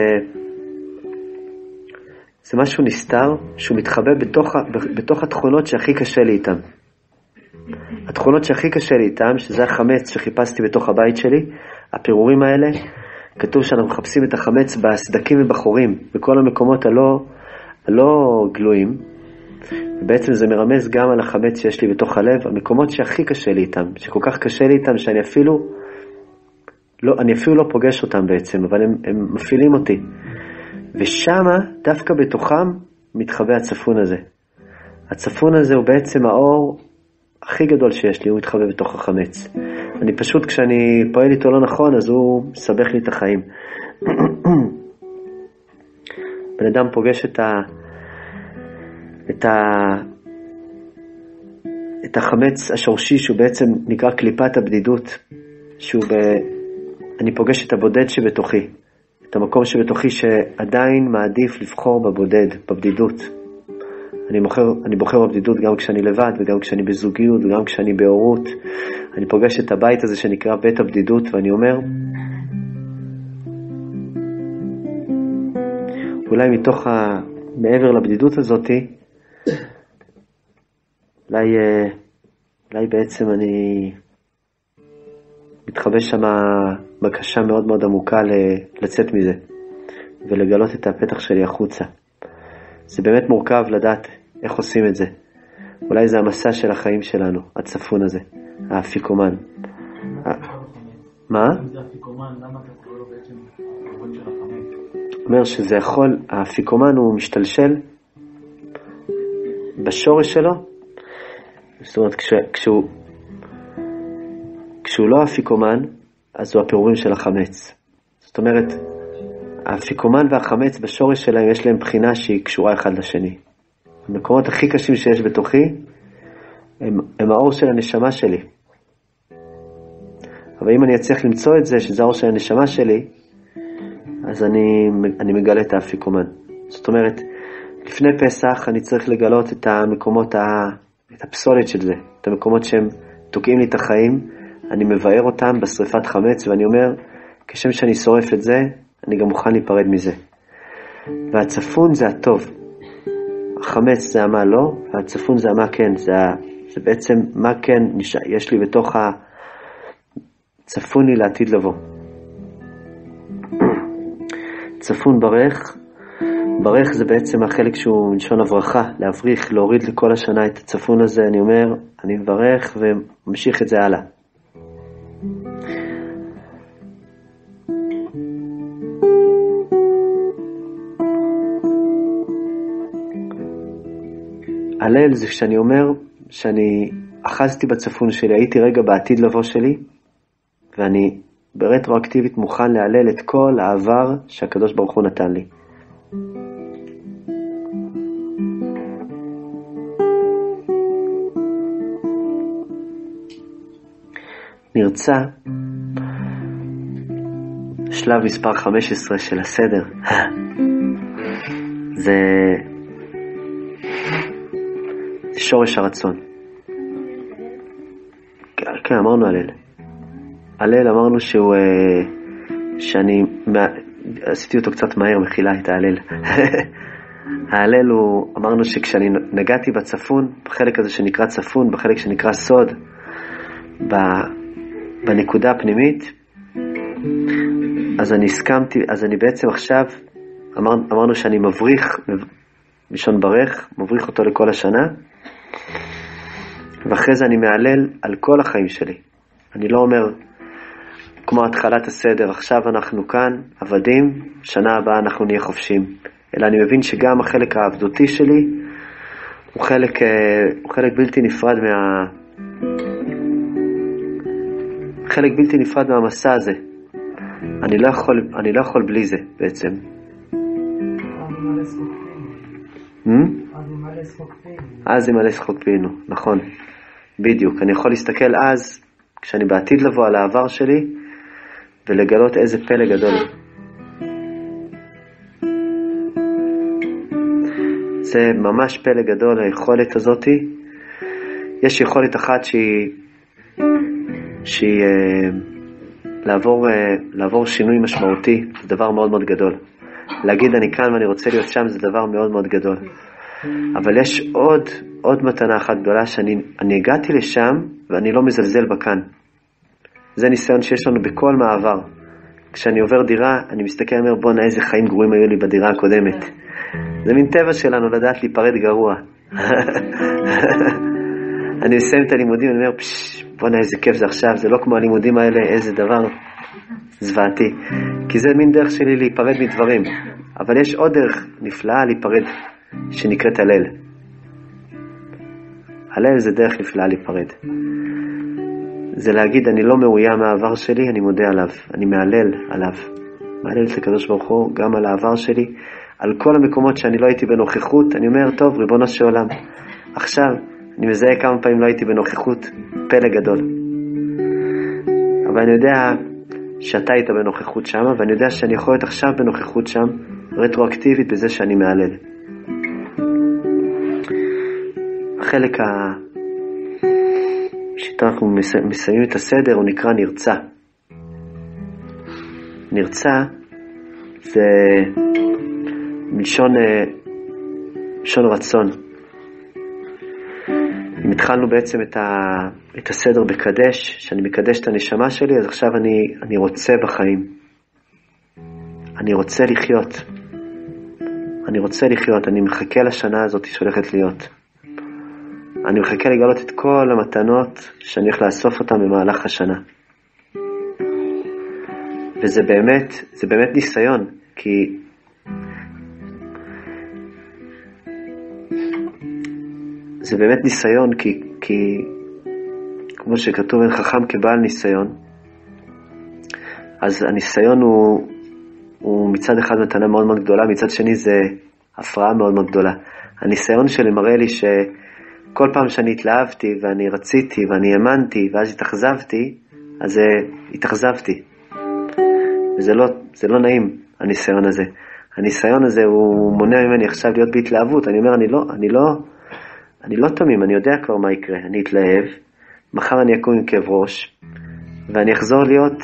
זה משהו נסתר, שהוא מתחבא בתוך התכונות שהכי קשה לי איתם. התכונות שהכי קשה לי איתם, שזה החמץ שחיפשתי בתוך הבית שלי, הפירורים האלה, כתוב שאנחנו מחפשים את החמץ בסדקים ובחורים, בכל המקומות הלא גלויים, ובעצם זה מרמז גם על החמץ שיש לי בתוך הלב, המקומות שהכי קשה לי איתם, שכל כך קשה לי איתם, שאני אפילו לא פוגש אותם בעצם, אבל הם מפעילים אותי. ושמה, דווקא בתוכם, מתחבא הצפון הזה. הצפון הזה הוא בעצם האור הכי גדול שיש לי, הוא מתחבא בתוך החמץ. אני פשוט, כשאני פועל איתו לא נכון, אז הוא מסבך לי את החיים. בן אדם פוגש את החמץ השורשי, שהוא בעצם נקרא קליפת הבדידות, אני פוגש את הבודד שבתוכי, את המקום שבתוכי שעדיין מעדיף לבחור בבודד, בבדידות. אני בוחר בבדידות גם כשאני לבד, וגם כשאני בזוגיות, וגם כשאני בהורות. אני פוגש את הבית הזה שנקרא בית הבדידות, ואני אומר, אולי מעבר לבדידות הזאת, אולי בעצם אני מתחבש שם בקשה מאוד מאוד עמוקה לצאת מזה, ולגלות את הפתח שלי החוצה. זה באמת מורכב לדעת איך עושים את זה. אולי זה המסע של החיים שלנו, הצפון הזה, האפיקומן. מה? אם זה אפיקומן, למה אתה קורא לו בעצם הקורבן של החמץ? אומר שזה יכול, האפיקומן הוא משתלשל בשורש שלו. זאת אומרת, כשהוא לא אפיקומן, אז הוא הפירורים של החמץ. זאת אומרת, האפיקומן והחמץ בשורש שלהם יש להם בחינה שהיא קשורה אחד לשני. המקומות הכי קשים שיש בתוכי הם האור של הנשמה שלי. אבל אם אני אצליח למצוא את זה, שזה האור של הנשמה שלי, אז אני מגלה את האפיקומן. זאת אומרת, לפני פסח אני צריך לגלות את המקומות, את הפסולת של זה, את המקומות שהם תוקעים לי את החיים, אני מבאר אותם בשריפת חמץ, ואני אומר, כשם שאני שורף את זה, אני גם מוכן להיפרד מזה. והצפון זה הטוב. החמץ זה המה לא, והצפון זה המה כן. זה בעצם מה כן יש לי בתוך הצפון לי לעתיד לבוא. צפון ברך זה בעצם החלק שהוא מלשון הברכה, להבריך, להוריד לכל השנה את הצפון הזה. אני אומר, אני מברך וממשיך את זה הלאה. הלל זה כשאני אומר שאני אחזתי בצפון שלי, הייתי רגע בעתיד לבוא שלי, ואני ברטרואקטיבית מוכן להלל את כל העבר שהקדוש ברוך הוא נתן לי. נרצה, שלב מספר 15 של הסדר, זה שורש הרצון. כן, אמרנו הלל. הלל אמרנו שאני עשיתי אותו קצת מהר, מחילה את ההלל. ההלל הוא, אמרנו שכשאני נגעתי בצפון, בחלק הזה שנקרא צפון, בחלק שנקרא סוד, בנקודה הפנימית, אז אני הסכמתי, אז אני בעצם עכשיו, אמרנו שאני מבריך, משון ברך, מבריך אותו לכל השנה, ואחרי זה אני מעלל על כל החיים שלי. אני לא אומר, כמו התחלת הסדר, עכשיו אנחנו כאן, עבדים, שנה הבאה אנחנו נהיה חופשים. אלא אני מבין שגם החלק העבדותי שלי, הוא חלק בלתי נפרד חלק בלתי נפרד מהמסע הזה. אני לא יכול בלי זה בעצם. אז זה מלא שחוק פינו, נכון, בדיוק. אני יכול להסתכל אז, כשאני בעתיד לבוא על העבר שלי, ולגלות איזה פלא גדול. זה ממש פלא גדול, היכולת הזאת. יש יכולת אחת שהיא לעבור שינוי משמעותי, זה דבר מאוד מאוד גדול. להגיד אני כאן ואני רוצה להיות שם, זה דבר מאוד מאוד גדול. אבל יש עוד מתנה אחת גדולה, שאני הגעתי לשם ואני לא מזלזל בכאן. זה ניסיון שיש לנו בכל מעבר. כשאני עובר דירה, אני מסתכל ואומר, בוא, איזה חיים גרועים היו לי בדירה הקודמת. זה מין טבע שלנו לדעת להיפרד גרוע. אני מסיים את הלימודים, אני אומר, בוא, איזה כיף זה עכשיו, זה לא כמו הלימודים האלה, איזה דבר זוועתי. כי זה מין דרך שלי להיפרד מדברים. אבל יש עוד דרך נפלאה להיפרד, שנקראת הלל. הלל זה דרך נפלאה להיפרד. זה להגיד, אני לא מאוים מהעבר שלי, אני מודה עליו, אני מעלל עליו. מעלל את הקדוש ברוך הוא גם על העבר שלי, על כל המקומות שאני לא הייתי בנוכחות. אני אומר, טוב, ריבונו של עולם, עכשיו אני מזהה כמה פעמים לא הייתי בנוכחות, פלא גדול. אבל אני יודע שאתה היית בנוכחות שם, ואני יודע שאני יכול להיות עכשיו בנוכחות שם, רטרואקטיבית בזה שאני מעלל. החלק שאיתו אנחנו מסיימים את הסדר, הוא נקרא נרצה. נרצה זה מלשון רצון. אם התחלנו בעצם את הסדר בקדש, שאני מקדש את הנשמה שלי, אז עכשיו אני רוצה בחיים. אני רוצה לחיות. אני מחכה לשנה הזאת שהולכת להיות. אני מחכה לגלות את כל המתנות שאני הולך לאסוף אותן במהלך השנה. וזה באמת ניסיון, כי זה באמת ניסיון, כי כמו שכתוב, אין חכם כבעל ניסיון. אז הניסיון הוא מצד אחד מתנה מאוד מאוד גדולה, מצד שני זה הפרעה מאוד מאוד גדולה. הניסיון שלי מראה לי שכל פעם שאני התלהבתי ואני רציתי ואני האמנתי ואז התאכזבתי, אז התאכזבתי. וזה לא נעים, הניסיון הזה. הניסיון הזה הוא מונע ממני עכשיו להיות בהתלהבות. אני אומר, אני לא תמים, אני יודע כבר מה יקרה. אני אתלהב, מחר אני אקום עם כאב ראש, ואני אחזור להיות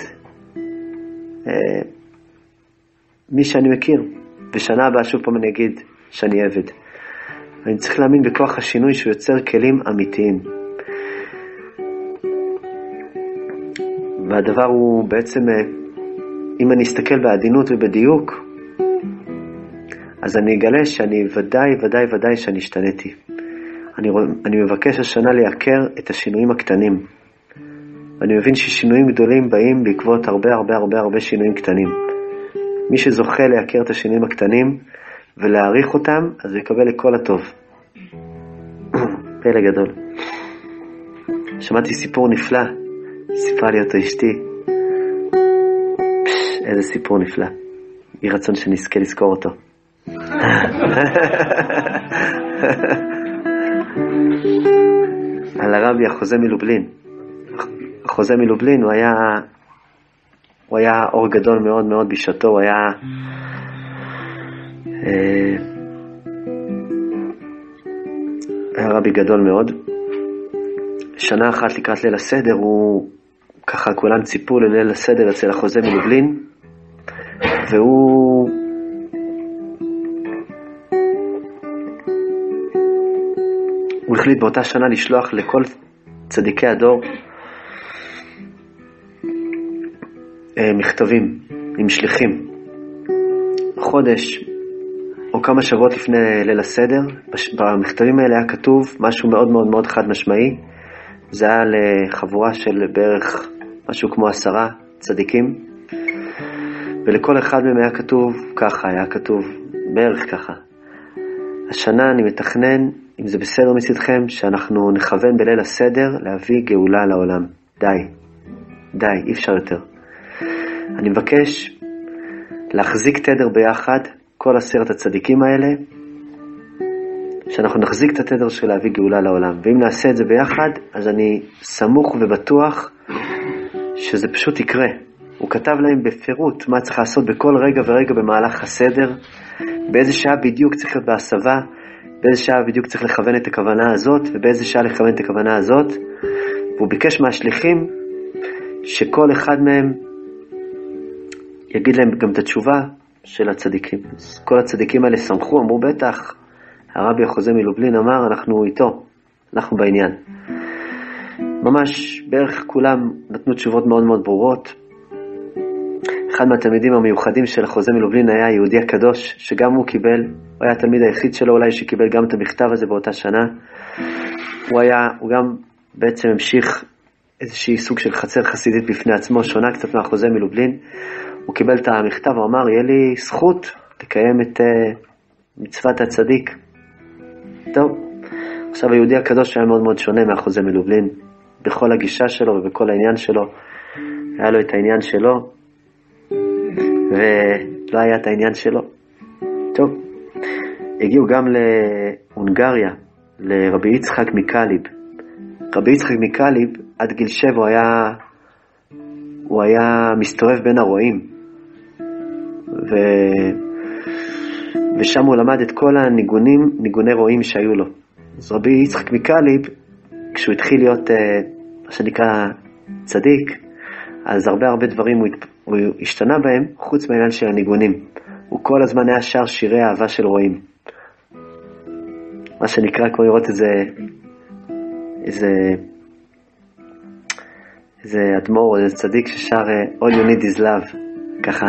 מי שאני מכיר. בשנה הבאה שוב פעם אני אגיד שאני עבד. אני צריך להאמין בכוח השינוי שהוא יוצר כלים אמיתיים. והדבר הוא בעצם, אם אני אסתכל בעדינות ובדיוק, אז אני אגלה שאני ודאי שאני השתניתי. אני מבקש השנה להיעקר את השינויים הקטנים. ואני מבין ששינויים גדולים באים בעקבות הרבה שינויים קטנים. מי שזוכה להיעקר את השינויים הקטנים ולהעריך אותם, אז הוא יקבל לכל הטוב. פלא גדול. שמעתי סיפור נפלא, סיפרה לי אותו אשתי. איזה סיפור נפלא. יהי רצון שנזכה לזכור אותו. על הרבי החוזה מלובלין. החוזה מלובלין, הוא היה אור גדול מאוד מאוד בשעתו, הוא היה רבי גדול מאוד. שנה אחת לקראת ליל הסדר, הוא ככה כולם ציפו לליל הסדר אצל החוזה מלובלין, והוא החליט באותה שנה לשלוח לכל צדיקי הדור מכתבים עם שליחים. חודש או כמה שבועות לפני ליל הסדר, במכתבים האלה היה כתוב משהו מאוד מאוד מאוד חד משמעי. זה היה לחבורה של בערך משהו כמו 10 צדיקים, ולכל אחד מהם היה כתוב ככה, היה כתוב בערך ככה: השנה אני מתכנן, אם זה בסדר מצדכם, שאנחנו נכוון בליל הסדר להביא גאולה לעולם. די, אי אפשר יותר. אני מבקש להחזיק תדר ביחד, כל 10 הצדיקים האלה, שאנחנו נחזיק את התדר של להביא גאולה לעולם. ואם נעשה את זה ביחד, אז אני סמוך ובטוח שזה פשוט יקרה. הוא כתב להם בפירוט מה צריך לעשות בכל רגע ורגע במהלך הסדר, באיזה שעה בדיוק צריך להיות בהסבה, באיזה שעה בדיוק צריך לכוון את הכוונה הזאת, ובאיזה שעה לכוון את הכוונה הזאת. והוא ביקש מהשליחים שכל אחד מהם יגיד להם גם את התשובה של הצדיקים. כל הצדיקים האלה שמחו, אמרו בטח, הרבי החוזה מלובלין אמר, אנחנו איתו, אנחנו בעניין. ממש בערך כולם נתנו תשובות מאוד מאוד ברורות. אחד מהתלמידים המיוחדים של החוזה מלובלין היה יהודי הקדוש, שגם הוא קיבל, הוא היה התלמיד היחיד שלו אולי שקיבל גם את המכתב הזה באותה שנה. הוא גם בעצם המשיך איזושהי סוג של חצר חסידית בפני עצמו, שונה קצת מהחוזה מלובלין. הוא קיבל את המכתב, הוא אמר, יהיה לי זכות לקיים את מצוות הצדיק. טוב, עכשיו היהודי הקדוש היה מאוד מאוד שונה מהחוזה מלובלין, בכל הגישה שלו ובכל העניין שלו. היה לו את העניין שלו, ולא היה את העניין שלו. טוב, הגיעו גם להונגריה, לרבי יצחק מקליב. רבי יצחק מקליב, עד גיל 7 הוא היה מסתובב בין הרועים, ושם הוא למד את כל ניגוני רועים שהיו לו. אז רבי יצחק מקליב, כשהוא התחיל להיות מה שנקרא צדיק, אז הרבה דברים הוא השתנה בהם, חוץ מהעניין של הניגונים. הוא כל הזמן היה שר שירי אהבה של רועים. מה שנקרא, כמו לראות איזה אדמו"ר, איזה צדיק ששר All You Need Is Love, ככה.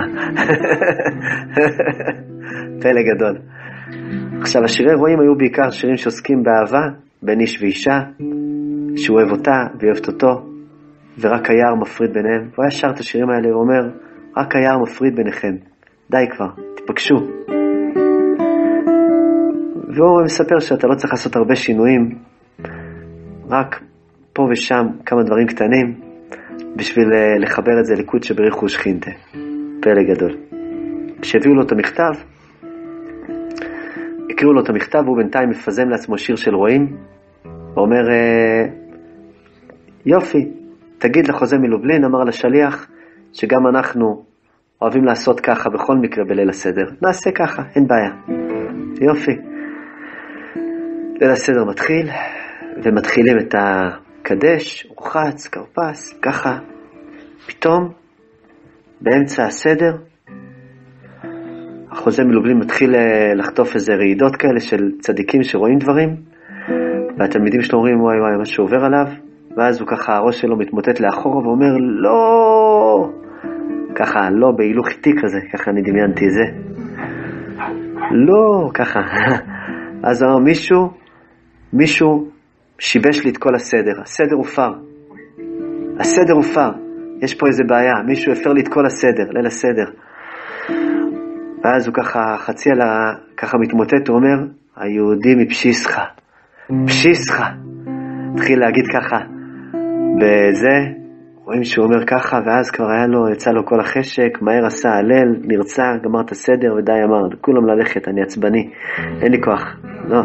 פלא גדול. עכשיו, השירי רועים היו בעיקר שירים שעוסקים באהבה, בין איש ואישה, שהוא אוהב אותה והיא אוהבת אותו, ורק היער מפריד ביניהם. הוא היה שר את השירים האלה, הוא אומר, רק היער מפריד ביניכם, די כבר, תיפגשו. והוא מספר שאתה לא צריך לעשות הרבה שינויים, רק פה ושם כמה דברים קטנים, בשביל לחבר את זה לקודש בריחו ושכינתה. פלא גדול. כשהביאו לו את המכתב, הקריאו לו את המכתב, והוא בינתיים מפזם לעצמו שיר של רועים, ואומר, יופי, תגיד לחוזה מלובלין, אמר לשליח, שגם אנחנו אוהבים לעשות ככה בכל מקרה בליל הסדר. נעשה ככה, אין בעיה. יופי. ליל הסדר מתחיל, ומתחילים את הקדש, רוחץ, קרפס, ככה. פתאום, באמצע הסדר, החוזה מלובלין מתחיל לחטוף איזה רעידות כאלה של צדיקים שרואים דברים, והתלמידים שלו אומרים, וואי וואי, מה שעובר עליו, ואז הוא ככה, הראש שלו מתמוטט לאחורה ואומר, לא, ככה, לא, בהילוך איטי כזה, ככה אני דמיינתי את זה, לא, ככה, אז הוא אמר, מישהו שיבש לי את כל הסדר, הסדר הופר, יש פה איזה בעיה, מישהו הפר לי את כל הסדר, ליל הסדר. ואז הוא ככה חצי ככה מתמוטט, הוא אומר, היהודי מפשיסך, התחיל להגיד ככה, בזה, רואים שהוא אומר ככה, ואז כבר יצא לו כל החשק, מהר עשה הלל, נרצה, גמר את הסדר, ודי אמר, כולם ללכת, אני עצבני, אין לי כוח, לא.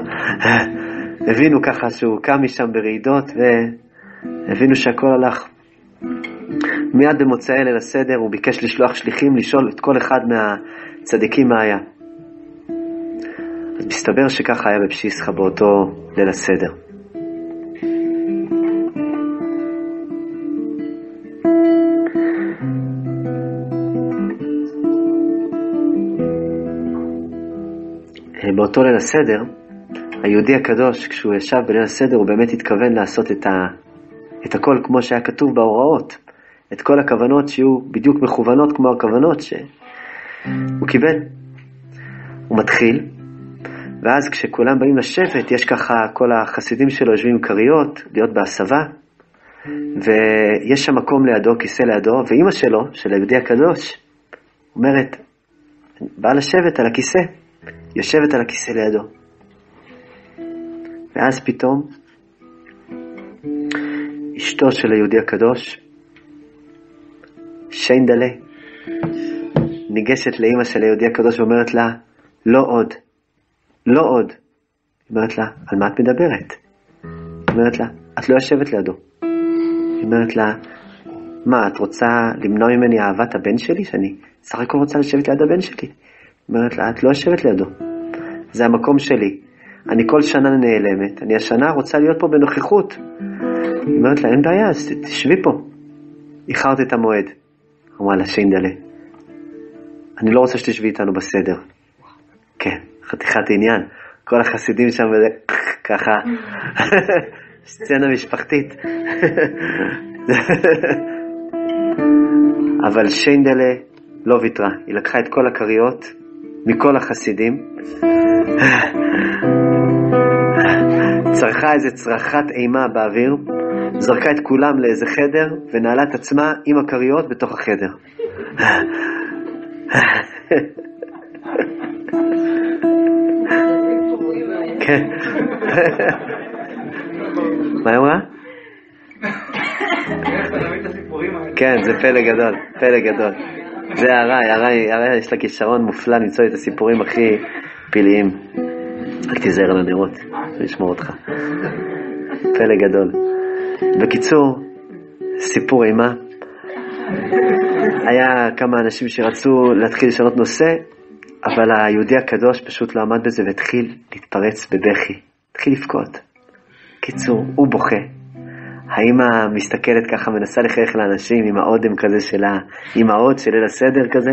הבינו ככה שהוא קם משם ברעידות, והבינו שהכל הלך. מיד במוצאי ליל הסדר הוא ביקש לשלוח שליחים לשאול את כל אחד מהצדיקים מה היה. אז מסתבר שככה היה בפשיסחה באותו ליל הסדר. באותו ליל הסדר, היהודי הקדוש, כשהוא ישב בליל הסדר, הוא באמת התכוון לעשות את הכל כמו שהיה כתוב בהוראות. את כל הכוונות שיהיו בדיוק מכוונות כמו הכוונות שהוא קיבל. הוא מתחיל, ואז כשכולם באים לשבת, יש ככה כל החסידים שלו יושבים עם קריות, להיות בהסבה, ויש שם מקום לידו, כיסא לידו, ואמא שלו, של היהודי הקדוש, אומרת, באה לשבת על הכיסא, יושבת על הכיסא לידו. ואז פתאום, אשתו של היהודי הקדוש, שיינדלה, ניגשת לאמא של היהודי הקדוש ואומרת לה, לא עוד, לא עוד. היא אומרת לה, על מה את מדברת? היא אומרת לה, את לא יושבת לידו. היא אומרת לה, מה, את רוצה למנוע ממני אהבת הבן שלי? שאני סך הכל רוצה לשבת ליד הבן שלי. היא אומרת לה, את לא יושבת לידו. זה המקום שלי. אני כל שנה נעלמת. אני השנה רוצה להיות פה בנוכחות. היא אומרת לה, אין בעיה, אז תשבי פה. איחרת את המועד. אמרה לה, שיינדלה, אני לא רוצה שתשבי איתנו בסדר. כן, חתיכת עניין. כל החסידים שם ככה, סצנה משפחתית. אבל שיינדלה לא ויתרה. היא לקחה את כל הקריות מכל החסידים, צרחה איזה צרחת אימה באוויר, זרקה את כולם לאיזה חדר ונעלה את עצמה עם הקריות בתוך החדר. כן. מה אמרה? כן, זה פלא גדול, פלא גדול. זה הרע יש לה כישרון מופלא למצוא את הסיפורים הכי פלאיים. רק תיזהר על הנרות, לשמור אותך. פלא גדול. בקיצור, סיפור אימה. היה כמה אנשים שרצו להתחיל לשנות נושא, אבל היהודי הקדוש פשוט לא עמד בזה והתחיל להתפרץ בבכי. התחיל לבכות. קיצור, הוא בוכה. האמא מסתכלת ככה, מנסה לחייך לאנשים עם האודם כזה שלה, עם האות של ליל הסדר כזה.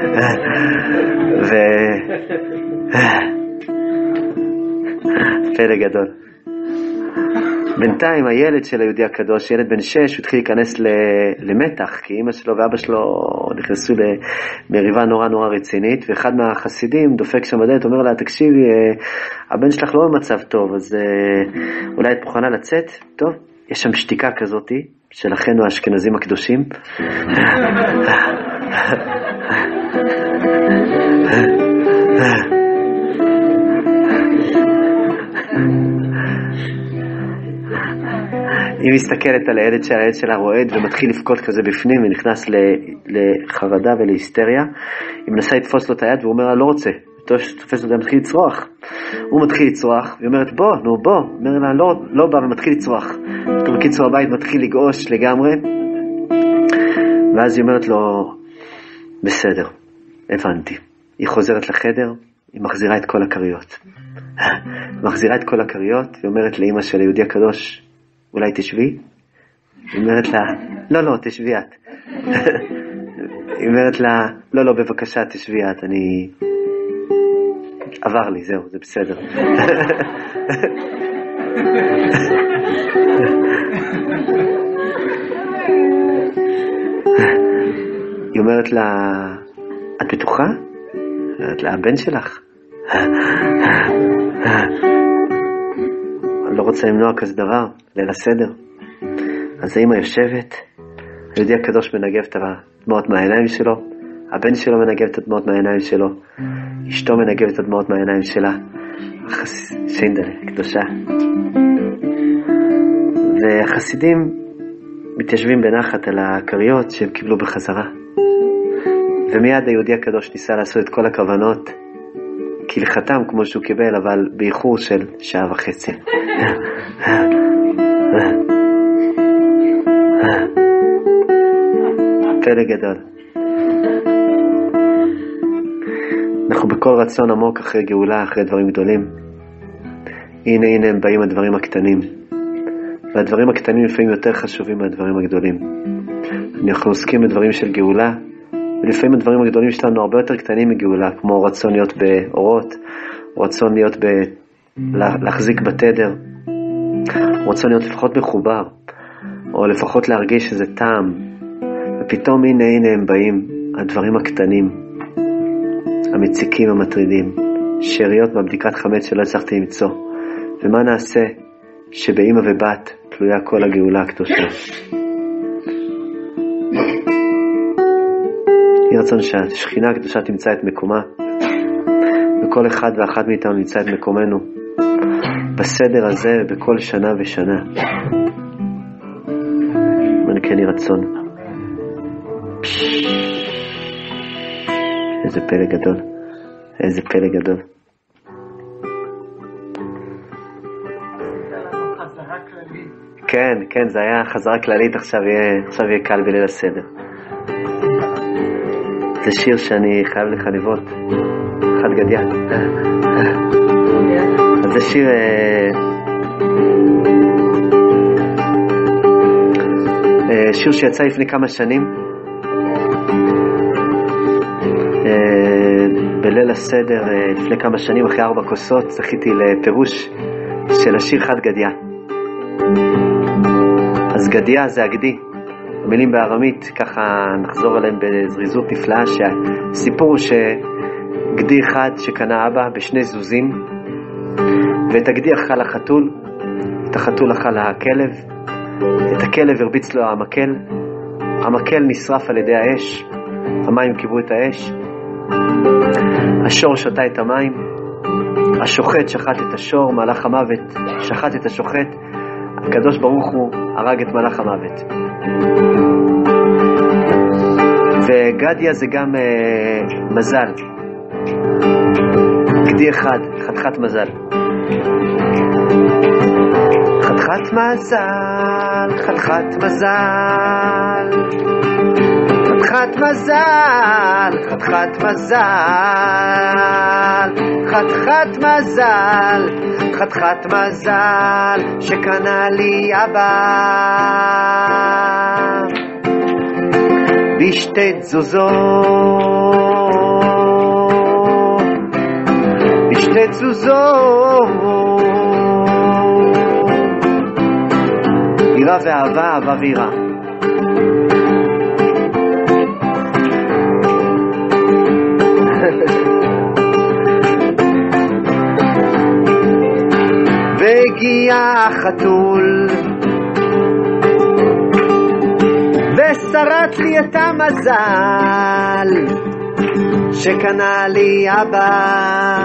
פלא גדול. בינתיים הילד של היהודי הקדוש, ילד בן 6, הוא התחיל להיכנס למתח, כי אמא שלו ואבא שלו נכנסו למריבה נורא נורא רצינית, ואחד מהחסידים דופק שם בדלת, אומר לה, תקשיבי, הבן שלך לא במצב טוב, אז אולי את מוכנה לצאת? טוב, יש שם שתיקה כזאת של אחינו האשכנזים הקדושים. היא מסתכלת על הילד שלה רועד ומתחיל לבכות כזה בפנים ונכנס לחרדה ולהיסטריה. היא מנסה לתפוס לו את היד והוא אומר לה לא רוצה, תופס לו, מתחיל לצרוח. הוא מתחיל לצרוח, היא אומרת בוא, נו בוא, אומר לה לא בא ומתחיל לצרוח. בקיצור הבית מתחיל לגעוש לגמרי, ואז היא אומרת לו בסדר, הבנתי. היא חוזרת לחדר, היא מחזירה את כל הקריות. מחזירה את כל הקריות, היא אומרת לאמא של היהודי הקדוש, אולי תשבי? היא אומרת לה, לא, תשבי את. היא אומרת לה, לא, בבקשה, תשבי את, אני... עבר לי, זהו, זה בסדר. היא אומרת לה, את בטוחה? היא אומרת לה, הבן שלך? אני לא רוצה למנוע כזה דבר, ליל הסדר. אז האמא יושבת, היהודי הקדוש מנגב את הדמעות מהעיניים שלו, הבן שלו מנגב את הדמעות מהעיניים שלו, אשתו מנגבת את הדמעות מהעיניים שלה, שיינדלה, קדושה. והחסידים מתיישבים בנחת על הקריות שהם קיבלו בחזרה. ומיד היהודי הקדוש ניסה לעשות את כל הכוונות, כהלכתם כמו שהוא קיבל, אבל באיחור של 1.5 שעות. פלא גדול. אנחנו בכל רצון עמוק אחרי גאולה, אחרי דברים גדולים. הנה הם באים הדברים הקטנים. והדברים הקטנים לפעמים יותר חשובים מהדברים הגדולים. אנחנו עוסקים בדברים של גאולה, ולפעמים הדברים הגדולים שלנו הרבה יותר קטנים מגאולה, כמו רצון להיות באורות, רצון להיות להחזיק בתדר, רצון להיות לפחות מחובר, או לפחות להרגיש איזה טעם. ופתאום הנה הם באים הדברים הקטנים, המציקים, המטרידים, שאריות בבדיקת חמץ שלא הצלחתי למצוא. ומה נעשה שבאמא ובת תלויה כל הגאולה הקדושה? יהי רצון שהשכינה הקדושה תמצא את מקומה, וכל אחד ואחת מאיתנו נמצא את מקומנו בסדר הזה ובכל שנה ושנה. כן יהי רצון. איזה פלא גדול, איזה פלא גדול. כן, זה היה חזרה כללית, עכשיו יהיה קל בליל הסדר. זה שיר שאני חייב לך לבעוט, חד גדיה. אז זה שיר שיצא לפני כמה שנים, בליל הסדר לפני כמה שנים, אחרי 4 כוסות, זכיתי לפירוש של השיר חד גדיה. אז גדיה זה הגדי, המילים בארמית, ככה נחזור עליהם בזריזות נפלאה, שהסיפור הוא שגדי אחד שקנה אבא בשני זוזים, ואת הגדי אכל החתול, את החתול אכל הכלב, את הכלב הרביץ לו המקל, המקל נשרף על ידי האש, המים קיבלו את האש, השור שתה את המים, השוחט שחט את השור, מלאך המוות שחט את השוחט, הקדוש ברוך הוא הרג את מלאך המוות. וגדיה זה גם מזל, גדי אחד, חתיכת מזל. חתיכת מזל, חתיכת מזל, חתיכת מזל, חתיכת מזל, חתיכת מזל, חתיכת מזל שקנה לי אבא בשתי תזוזות, בשתי תזוזות, יראה ואהבה, אהבה ויראה. והגיע החתול ושרט לי את המזל שקנה לי אבא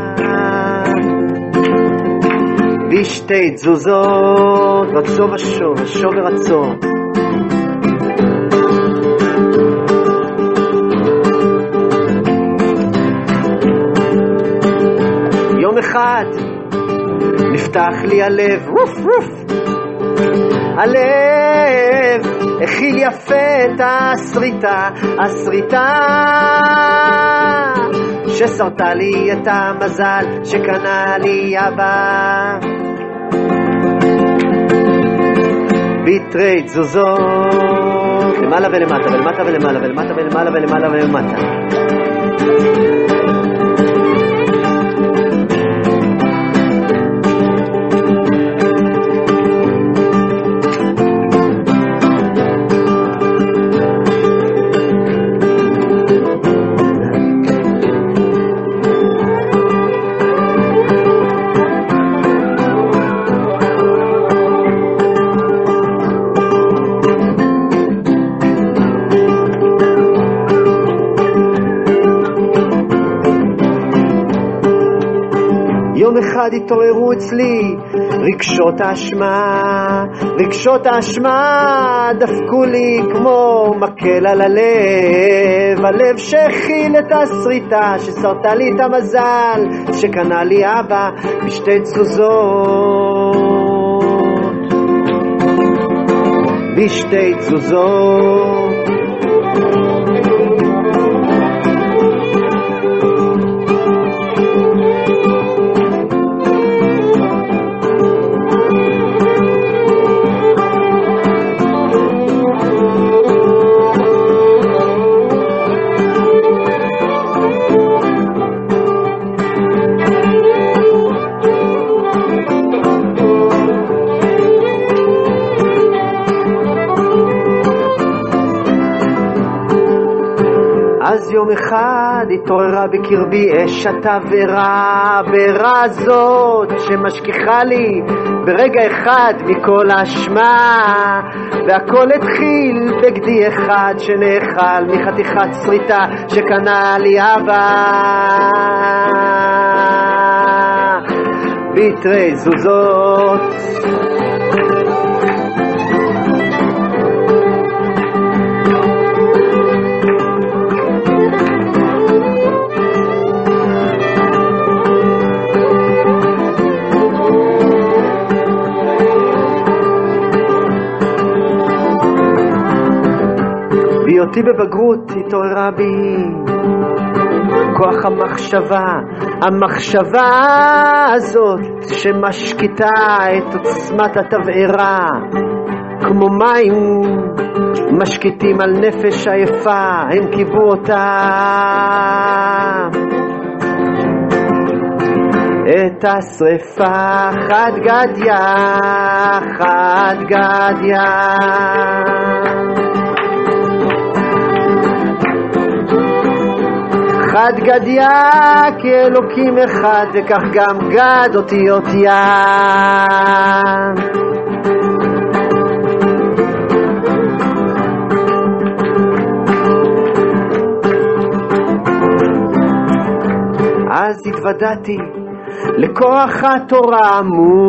בשתי תזוזות, רצו ושוב, ושוב ורצו. יום אחד נפתח לי הלב, רוף רוף, הלב הכיל יפה את הסריטה, הסריטה ששרתה לי את המזל שקנה לי אבא בתרי תזוזות, למעלה ולמטה ולמטה ולמעלה ולמטה ולמעלה ולמעלה ולמטה. אחד התעוררו אצלי רגשות האשמה, רגשות האשמה דפקו לי כמו מקל על הלב, הלב שהכיל את הסריטה ששרתה לי את המזל שקנה לי אבא בשתי תזוזות, בשתי תזוזות. יום אחד התעוררה בקרבי אש התבערה, בערה זאת שמשכיחה לי ברגע אחד מכל האשמה, והכל התחיל בגדי אחד שנאכל מחתיכת שריטה שקנה לי אבא. ביטרי זוזות בהיותי בבגרות התעוררה בי כוח המחשבה הזאת שמשקיטה את עוצמת התבערה, כמו מים משקיטים על נפש עייפה, הם קיבו אותה. את השריפה חד גדיה, חד גדיה, חד גדיה, כי אלוקים אחד וכך גם גד אותיות ים. אז התוודעתי לכוח התורה,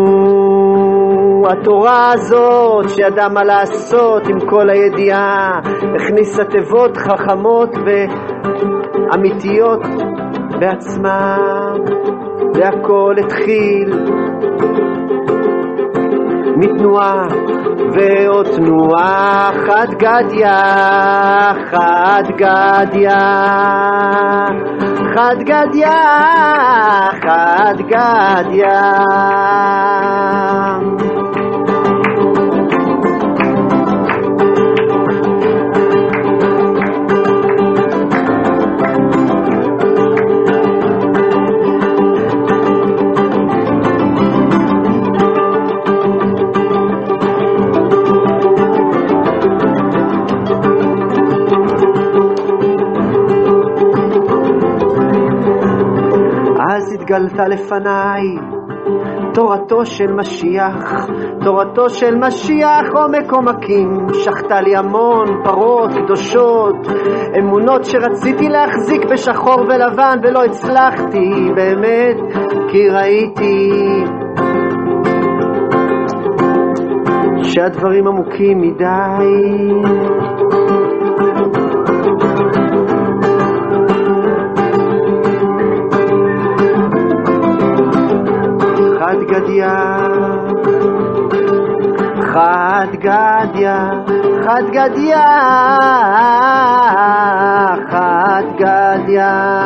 התורה הזאת שידעה מה לעשות עם כל הידיעה, הכניסה תיבות חכמות ואמיתיות בעצמם, והכל התחיל מתנועה ועוד תנועה, חד גדיה, חד גדיה, חד גדיה, חד גדיה. התגלתה לפניי תורתו של משיח, תורתו של משיח עומק עומקים, שחטה לי המון פרות קדושות, אמונות שרציתי להחזיק בשחור ולבן ולא הצלחתי באמת, כי ראיתי שהדברים עמוקים מדי. חד גדיה, חד גדיה, חד גדיה, חד גדיה.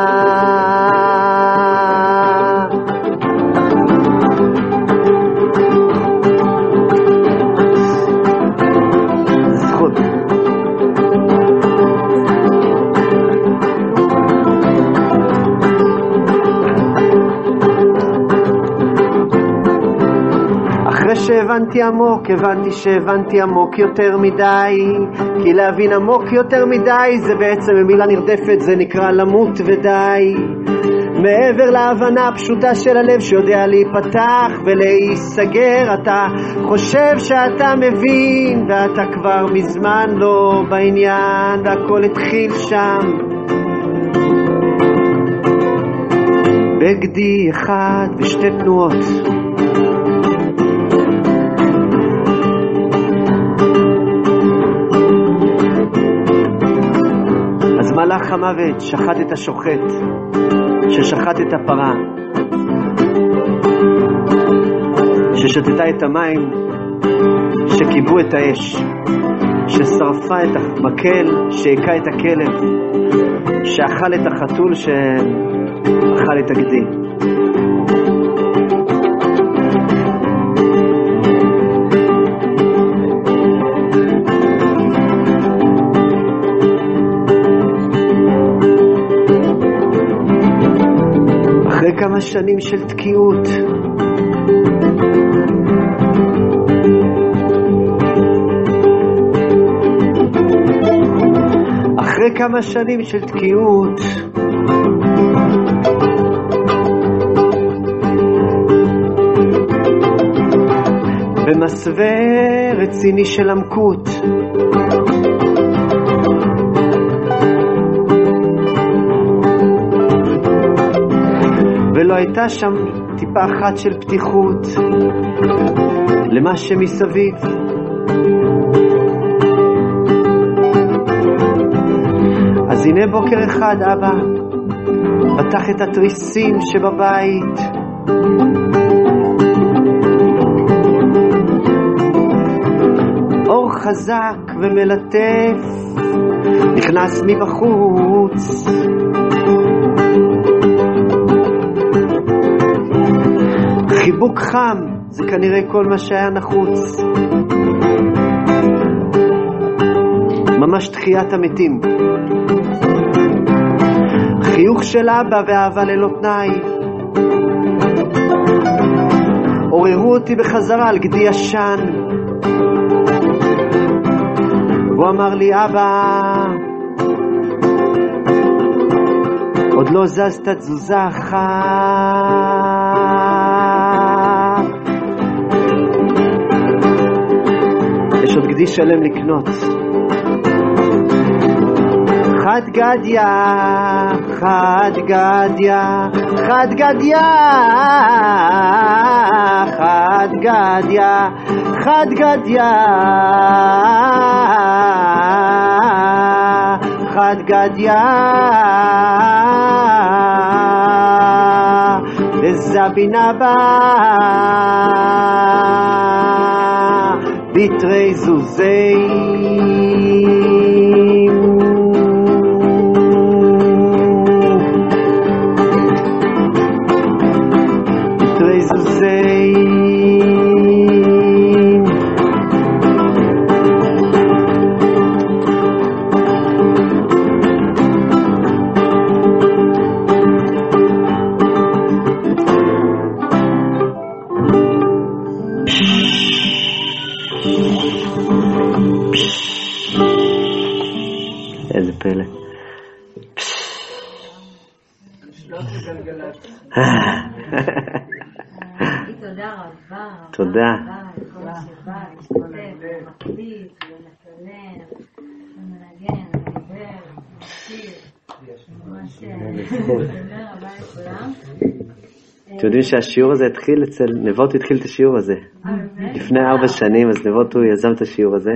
זכות. שהבנתי עמוק, הבנתי שהבנתי עמוק יותר מדי, כי להבין עמוק יותר מדי זה בעצם במילה נרדפת, זה נקרא למות ודי. מעבר להבנה הפשוטה של הלב שיודע להיפתח ולהיסגר, אתה חושב שאתה מבין ואתה כבר מזמן לא בעניין, והכל התחיל שם בגדי אחד ושתי תנועות. מלאך המוות שחט את השוחט ששחט את הפרה ששתתה את המים שקיבו את האש ששרפה את המקל שהקה את הכלב שאכל את החתול שאכל את הגדי. כמה שנים של תקיעות אחרי כמה שנים של תקיעות, במסווה רציני של עמקות, ולא הייתה שם טיפה אחת של פתיחות למה שמסביב. אז הנה בוקר אחד אבא פתח את התריסים שבבית, אור חזק ומלטף נכנס מבחוץ, חיבוק חם זה כנראה כל מה שהיה נחוץ, ממש תחיית המתים, חיוך של אבא ואהבה ללא תנאי, עוררו אותי בחזרה על גדי ישן. הוא אמר לי, אבא, עוד לא זזת תזוזה אחת, יש עוד גדי שלם לקנות. חד גדיה, חד גדיה, חד גדיה, חד גדיה, חד גדיה, חד גדיה, וזבינה בה ביטרי זוזים, ביטרי זוזים, איזה פלא. תודה רבה. תודה. לכל שבא, להשתתף, מקליט, לנצלם, למנגן, לדבר, להשאיר. ממש תודה רבה לכולם. אתם יודעים שהשיעור הזה התחיל אצל נבות, התחיל את השיעור הזה לפני 4 שנים, אז נבות הוא יזם את השיעור הזה.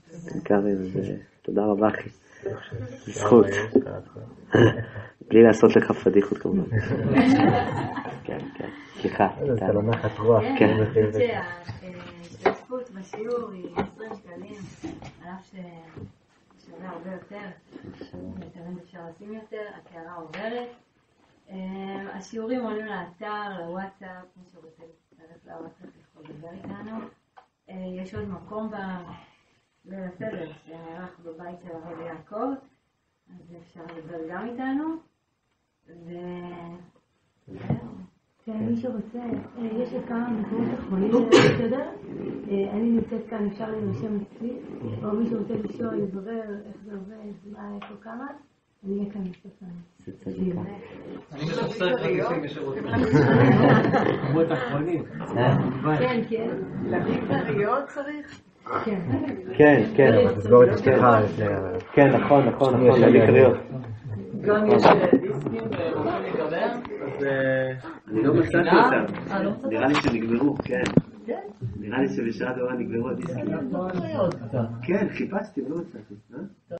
תודה רבה אחי, זכות, בלי לעשות לך פדיחות כמובן. כן, כן, סליחה. זה לא נחת רוח. כן. ההשתתפות בשיעור היא 20 שקלים, על אף ששווה הרבה יותר, תמיד אפשר לשים יותר, הקערה עוברת. השיעורים עולים לאתר, לוואטסאפ, מי שרוצה להצטרף לוואטסאפ יכול לדבר איתנו. יש עוד מקום ליל הסדר שנערך בבית של הרב יעקב, אז אפשר לדבר גם איתנו. כן, מי שרוצה, יש עוד כמה מקומות אחרונים של הסדר. אני נמצאת כאן, אפשר להירשם אצלי, או מי שרוצה לשאול, לברר איך זה עובד, מה, איפה, כמה, אני אהיה כאן בסוף אני מספסר חליפים מי שרוצה. כמו את האחרונים. כן, כן. להביא כריות צריך? כן. כן, כן. תסגור את אשתך. כן, נכון, להביא קריות. גם יש דיסקים ורוצים לקבל, אז אני לא מצאתי אותם. נראה לי שנגמרו, כן. נראה לי שבשעה דורה נגמרו הדיסקים. כן, חיפשתי, לא מצאתי.